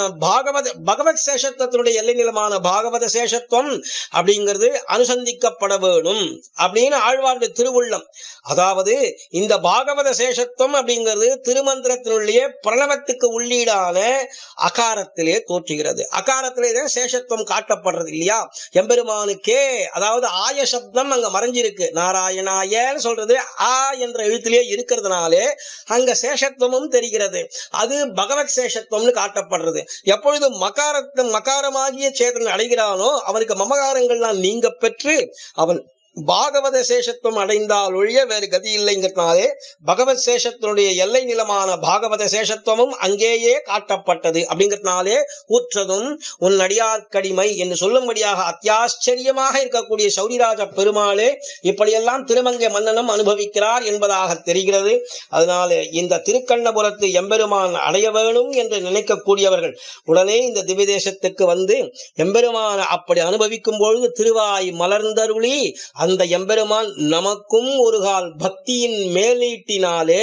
பகவத் சேஷத்தினுடைய எல்லை நிலமான பாகவத சேஷத்துவம் அப்படிங்கிறது அனுசந்திக்கப்பட வேணும் அப்படின்னு ஆழ்வாருடைய திருவுள்ளம். அதாவது இந்த பாகவத சேஷத்துவம் அப்படிங்கிறது திருமந்திரத்தினுடைய பிரணவத்துக்கு உள்ளீடான அகாரத்திலே தோற்றுகிறது. அகாரத்திலே தான் சேஷத்துவம் காட்டப்படுறது இல்லையா? எம்பெருமானுக்கே, அதாவது ஆய சப்தம் அங்க மறைஞ்சிருக்கு. நாராயணாயன்னு சொல்றது ஆ என்ற எழுத்திலே இருக்கிறதுனாலே அங்க சேஷத்துவமும் தெரிகிறது. அது பகவத் சேஷத்துவம்னு காட்டப்படுறது. எப்பொழுது மகாரமாகிய சேதன் அடைகிறானோ அவனுக்கு மமகாரங்கள்லாம் நீங்க பெற்று அவன் பாகவத சேஷத்துவம் அடைந்தால் ஒழிய வேறு கதி இல்லைங்கிறதுனாலே பகவத் சேஷத்தினுடைய எல்லை நிலமான பாகவத சேஷத்துவமும் அங்கேயே காட்டப்பட்டது. அப்படிங்கிறதுனாலே ஊற்றதும் உன் அடியார்க்கடிமை என்று சொல்லும்படியாக அத்தியாச்சரியமாக இருக்கக்கூடிய சௌரிராஜ பெருமாளே இப்படியெல்லாம் திருமங்கை மன்னனும் அனுபவிக்கிறார் என்பதாக தெரிகிறது. அதனாலே இந்த திருக்கண்ணபுரத்து எம்பெருமான் அடைய வேணும் என்று நினைக்கக்கூடியவர்கள் உடனே இந்த திவ்ய தேசத்துக்கு வந்து எம்பெருமான அப்படி அனுபவிக்கும் பொழுது திருவாய் மலர்ந்தருளி அந்த எம்பெருமான் நமக்கும் ஒரு கால் பக்தியின் மேலீட்டினாலே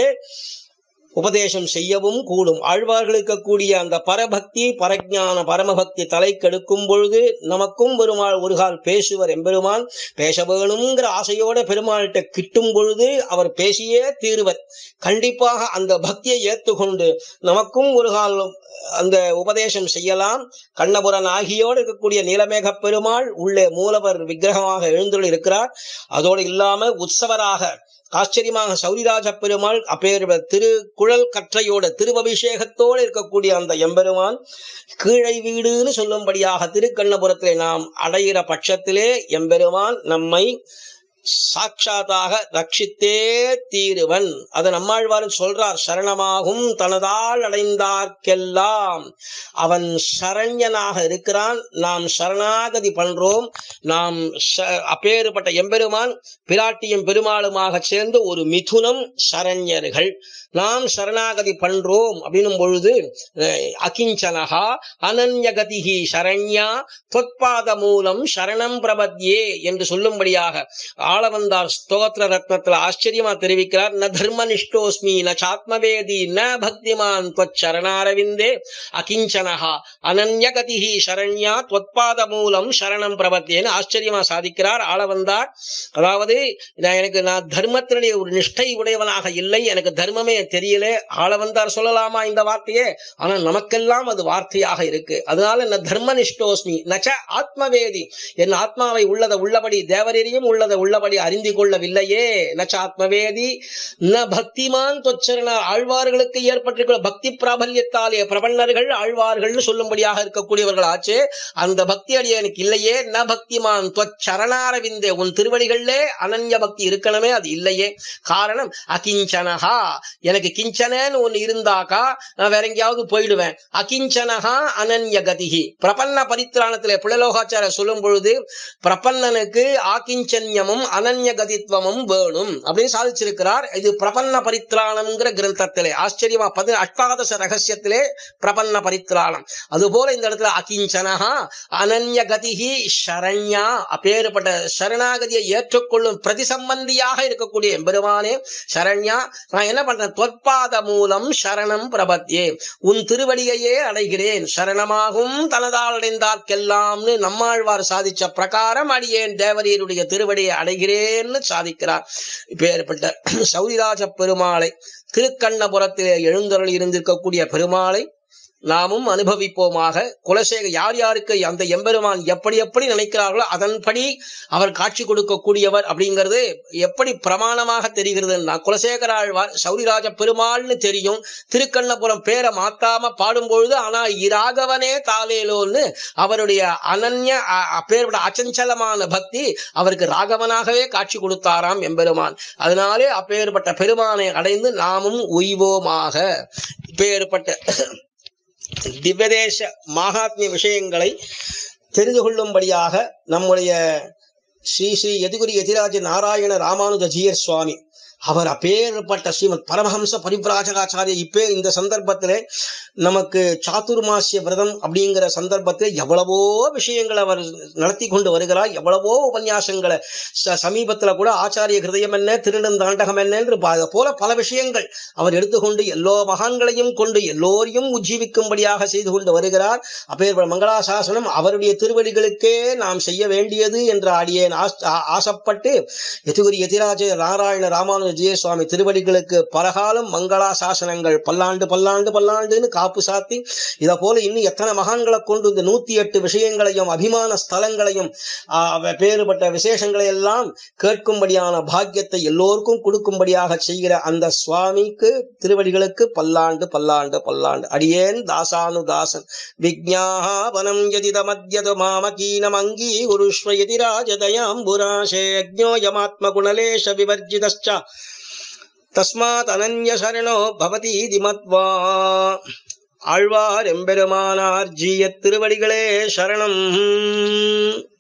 உபதேசம் செய்யவும் கூடும். ஆழ்வார்களுக்கு கூடிய அந்த பரபக்தி பரஜான பரமபக்தி தலை கெடுக்கும் பொழுது நமக்கும் பெருமாள் ஒரு கால் பேசுவர். எம்பெருமான் பேச வேணுங்கிற ஆசையோட பெருமாள்கிட்ட கிட்டும் பொழுது அவர் பேசியே தீருவர். கண்டிப்பாக அந்த பக்தியை ஏற்றுக்கொண்டு நமக்கும் ஒரு கால் அந்த உபதேசம் செய்யலாம். கண்ணபுரன் ஆகியோடு இருக்கக்கூடிய நீலமேக பெருமாள் உள்ளே மூலவர் விக்கிரகமாக எழுந்துள்ள இருக்கிறார். அதோடு இல்லாம உற்சவராக ஆச்சரியமாக சௌரிராஜ பெருமாள் அப்பேர் திருக்குழல் கற்றையோட திருவபிஷேகத்தோடு இருக்கக்கூடிய அந்த எம்பெருமான் கீழை வீடுன்னு சொல்லும்படியாக திருக்கண்ணபுரத்திலே நாம் அடைகிற பட்சத்திலே எம்பெருமான் நம்மை சாட்சாத்தாக ரட்சித்தே தீருவன். அதை நம்மாழ்வாரும் சொல்றார். சரணமாகும் தனதால் அடைந்தார்க்கெல்லாம் அவன் சரண்யனாக இருக்கிறான். நாம் சரணாகதி பண்றோம். நாம் அப்பேறுபட்ட எம்பெருமான் பிராட்டியும் பெருமாளுமாக சேர்ந்து ஒரு மிதுனம் சரண்யர்கள். நாம் சரணாகதி பண்றோம் அப்படின்னும் பொழுது அகிஞ்சனஹா அனன்யகதிஹி சரண்யா தொத்பாத மூலம் சரணம் பிரபத்யே என்று சொல்லும்படியாக ஆளவந்தார் ஸ்தோத்திர ரத்னத்துல ஆச்சரியமா தெரிவிக்கிறார். ந தர்மனிஷ்டோஸ்மி ந சாத்மவேதி ந பக்திமான் त्वच्चरणारविन्दे அகிஞ்சனஹா அனன்யகதிஹி சரண்யா त्वत्पाद மூலம் சரணம் பிரபத்யேன்னு ஆச்சரியமா சாதிக்கிறார் ஆளவந்தார். அதாவது நான் தர்மத்தினுடைய ஒரு நிஷ்டை உடையவனாக இல்லை, எனக்கு தர்மமே தெரியல. ஆளவந்தார் சொல்லலாமா இந்த வார்த்தையே? ஆனா நமக்கெல்லாம் அது வார்த்தையாக இருக்கு. அதனால ந தர்மனிஷ்டோஸ்மி நச்ச ஆத்மவேதி, என் ஆத்மாவை உள்ளத உள்ளபடி தேவரையும் உள்ளத உள்ளபடி அறிந்து கொள்ளவில்லையே. நச்ச ஆத்மவேதி ந பக்திமான் தொச்சரணார், ஆழ்வார்களுக்கு ஏற்பட்டிருக்கிற பக்தி பிராபல்யத்தாலே பிரபன்னர்கள் ஆழ்வார்கள் சொல்லும்படியாக இருக்கக்கூடியவர்கள் ஆச்சு. அந்த பக்தி அடி எனக்கு இல்லையே. ந பக்திமான் தொச்சரணாரவிந்தே, உன் திருவடிகளிலே அனன்ய பக்தி இருக்கணுமே, அது இல்லையே. காரணம் அகிஞ்சனஹா, எனக்கு கிஞ்சனன்னு ஒண்ணு இருந்தாக்கா நான் வேற எங்கேயாவது போயிடுவேன். அகிஞ்சனஹா அனன்யகதிஹி, பிரபன்ன பரித்ராணத்திலே புலலோகாச்சார சொல்லும் பொழுது பிரபன்னனுக்கு ஆகிஞ்சன்யமும் அனன்யகதித்வமும் வேணும் அப்படின்னு சாதிச்சிருக்கிறார். இது பிரபன்ன பரித்ராணம்ங்கிற கிரந்தத்திலே ஆச்சரியமா அஷ்டாதச ரகசியத்திலே பிரபன்ன பரித்ராணம். அதுபோல இந்த இடத்துல அகிஞ்சனஹா அனன்யகதிஹி சரண்யா, அப்பேறுபட்ட சரணாகதியை ஏற்றுக்கொள்ளும் பிரதிசம்பந்தியாக இருக்கக்கூடிய எம்பெருமானே சரண்யா, நான் என்ன பண்றேன்? தொற்பாத மூலம் சரணம் பிரபத்யே, உன் திருவடியையே அடைகிறேன். சரணமாகும் தனதால் அடைந்தார்க்கெல்லாம்னு நம்மாழ்வார் சாதிச்ச பிரகாரம் அடியேன் தேவரீருடைய திருவடியை அடைகிறேன்னு சாதிக்கிறார். இப்பேற்பட்ட சௌரிராஜ பெருமாளை, திருக்கண்ணபுரத்திலே எழுந்தருள் இருந்திருக்கக்கூடிய பெருமாளை நாமும் அனுபவிப்போமாக. குலசேக யார் யாருக்கு அந்த எம்பெருமான் எப்படி எப்படி நினைக்கிறார்களோ அதன்படி அவர் காட்சி கொடுக்கக்கூடியவர் அப்படிங்கிறது எப்படி பிரமாணமாக தெரிகிறதுன்னா, குலசேகர ஆழ்வார் சௌரிராஜ பெருமாள்னு தெரியும், திருக்கண்ணபுரம் பேரை மாத்தாம பாடும்பொழுது ஆனா இராகவனே தாலேலோன்னு அவருடைய அனன்ய பேரோட அச்சஞ்சலமான பக்தி அவருக்கு ராகவனாகவே காட்சி கொடுத்தாராம் எம்பெருமான். அதனாலே அப்பேற்பட்ட பெருமானை அடைந்து நாமும் உய்வோமாக. இப்பேற்பட்ட திவ்யதேச மகாத்மிய விஷயங்களை தெரிந்து கொள்ளும்படியாக நம்முடைய ஸ்ரீ ஸ்ரீ யதுகிரி யதிராஜ நாராயண ராமானுஜீயர் சுவாமி அவர் அப்பேற்பட்ட ஸ்ரீமத் பரமஹம்ச பரிவ்ராஜகாச்சாரிய இப்பே இந்த சந்தர்ப்பத்திலே நமக்கு சாதுர்மாசிய விரதம் அப்படிங்கிற சந்தர்ப்பத்தில் எவ்வளவோ விஷயங்களை அவர் நடத்தி கொண்டு வருகிறார். எவ்வளவோ உபன்யாசங்களை சமீபத்துல கூட ஆச்சாரிய ஹிருதயம் என்ன, திருநந்தாண்டகம் என்ன என்று போல பல விஷயங்கள் அவர் எடுத்துக்கொண்டு எல்லோ மகான்களையும் கொண்டு எல்லோரையும் உஜ்ஜீவிக்கும்படியாக செய்து கொண்டு வருகிறார். அப்பேற்பட்ட மங்களாசாசனம் அவருடைய திருவடிகளுக்கே நாம் செய்ய வேண்டியது என்ற அடியேன் ஆசைப்பட்டு யதுகிரி யதிராஜ நாராயண ராமானுஜ ஜெயசுவாமி திருவடிகளுக்கு பலகாலம் மங்களா சாசனங்கள் பல்லாண்டு பல்லாண்டு பல்லாண்டுன்னு காப்பு சாத்தி இதை போல இன்னும் எத்தனை மகான்களை கொண்டு இந்த 108 விஷயங்களையும் அபிமான ஸ்தலங்களையும் பேறுபட்ட விசேஷங்களை எல்லாம் கேட்கும்படியான பாக்கியத்தை எல்லோருக்கும் கொடுக்கும்படியாக செய்கிற அந்த சுவாமிக்கு திருவடிகளுக்கு பல்லாண்டு பல்லாண்டு பல்லாண்டு. அடியேன் தாசானுதாசன் விஜ்ஞாபனம் யதிதமத்யது மாமகீனம் அங்கீகுருஷ்வயதி ராஜதயாம்புராசே யஜ்ஞோயமாத்மகுணலேஷ விவர்ஜிதஸ்ச தஸ்மாத் அனன்ய சரணோ பவதீதி மத்வா. ஆழ்வார் எம்பெருமானார் ஜீய திருவடிகளே சரணம்.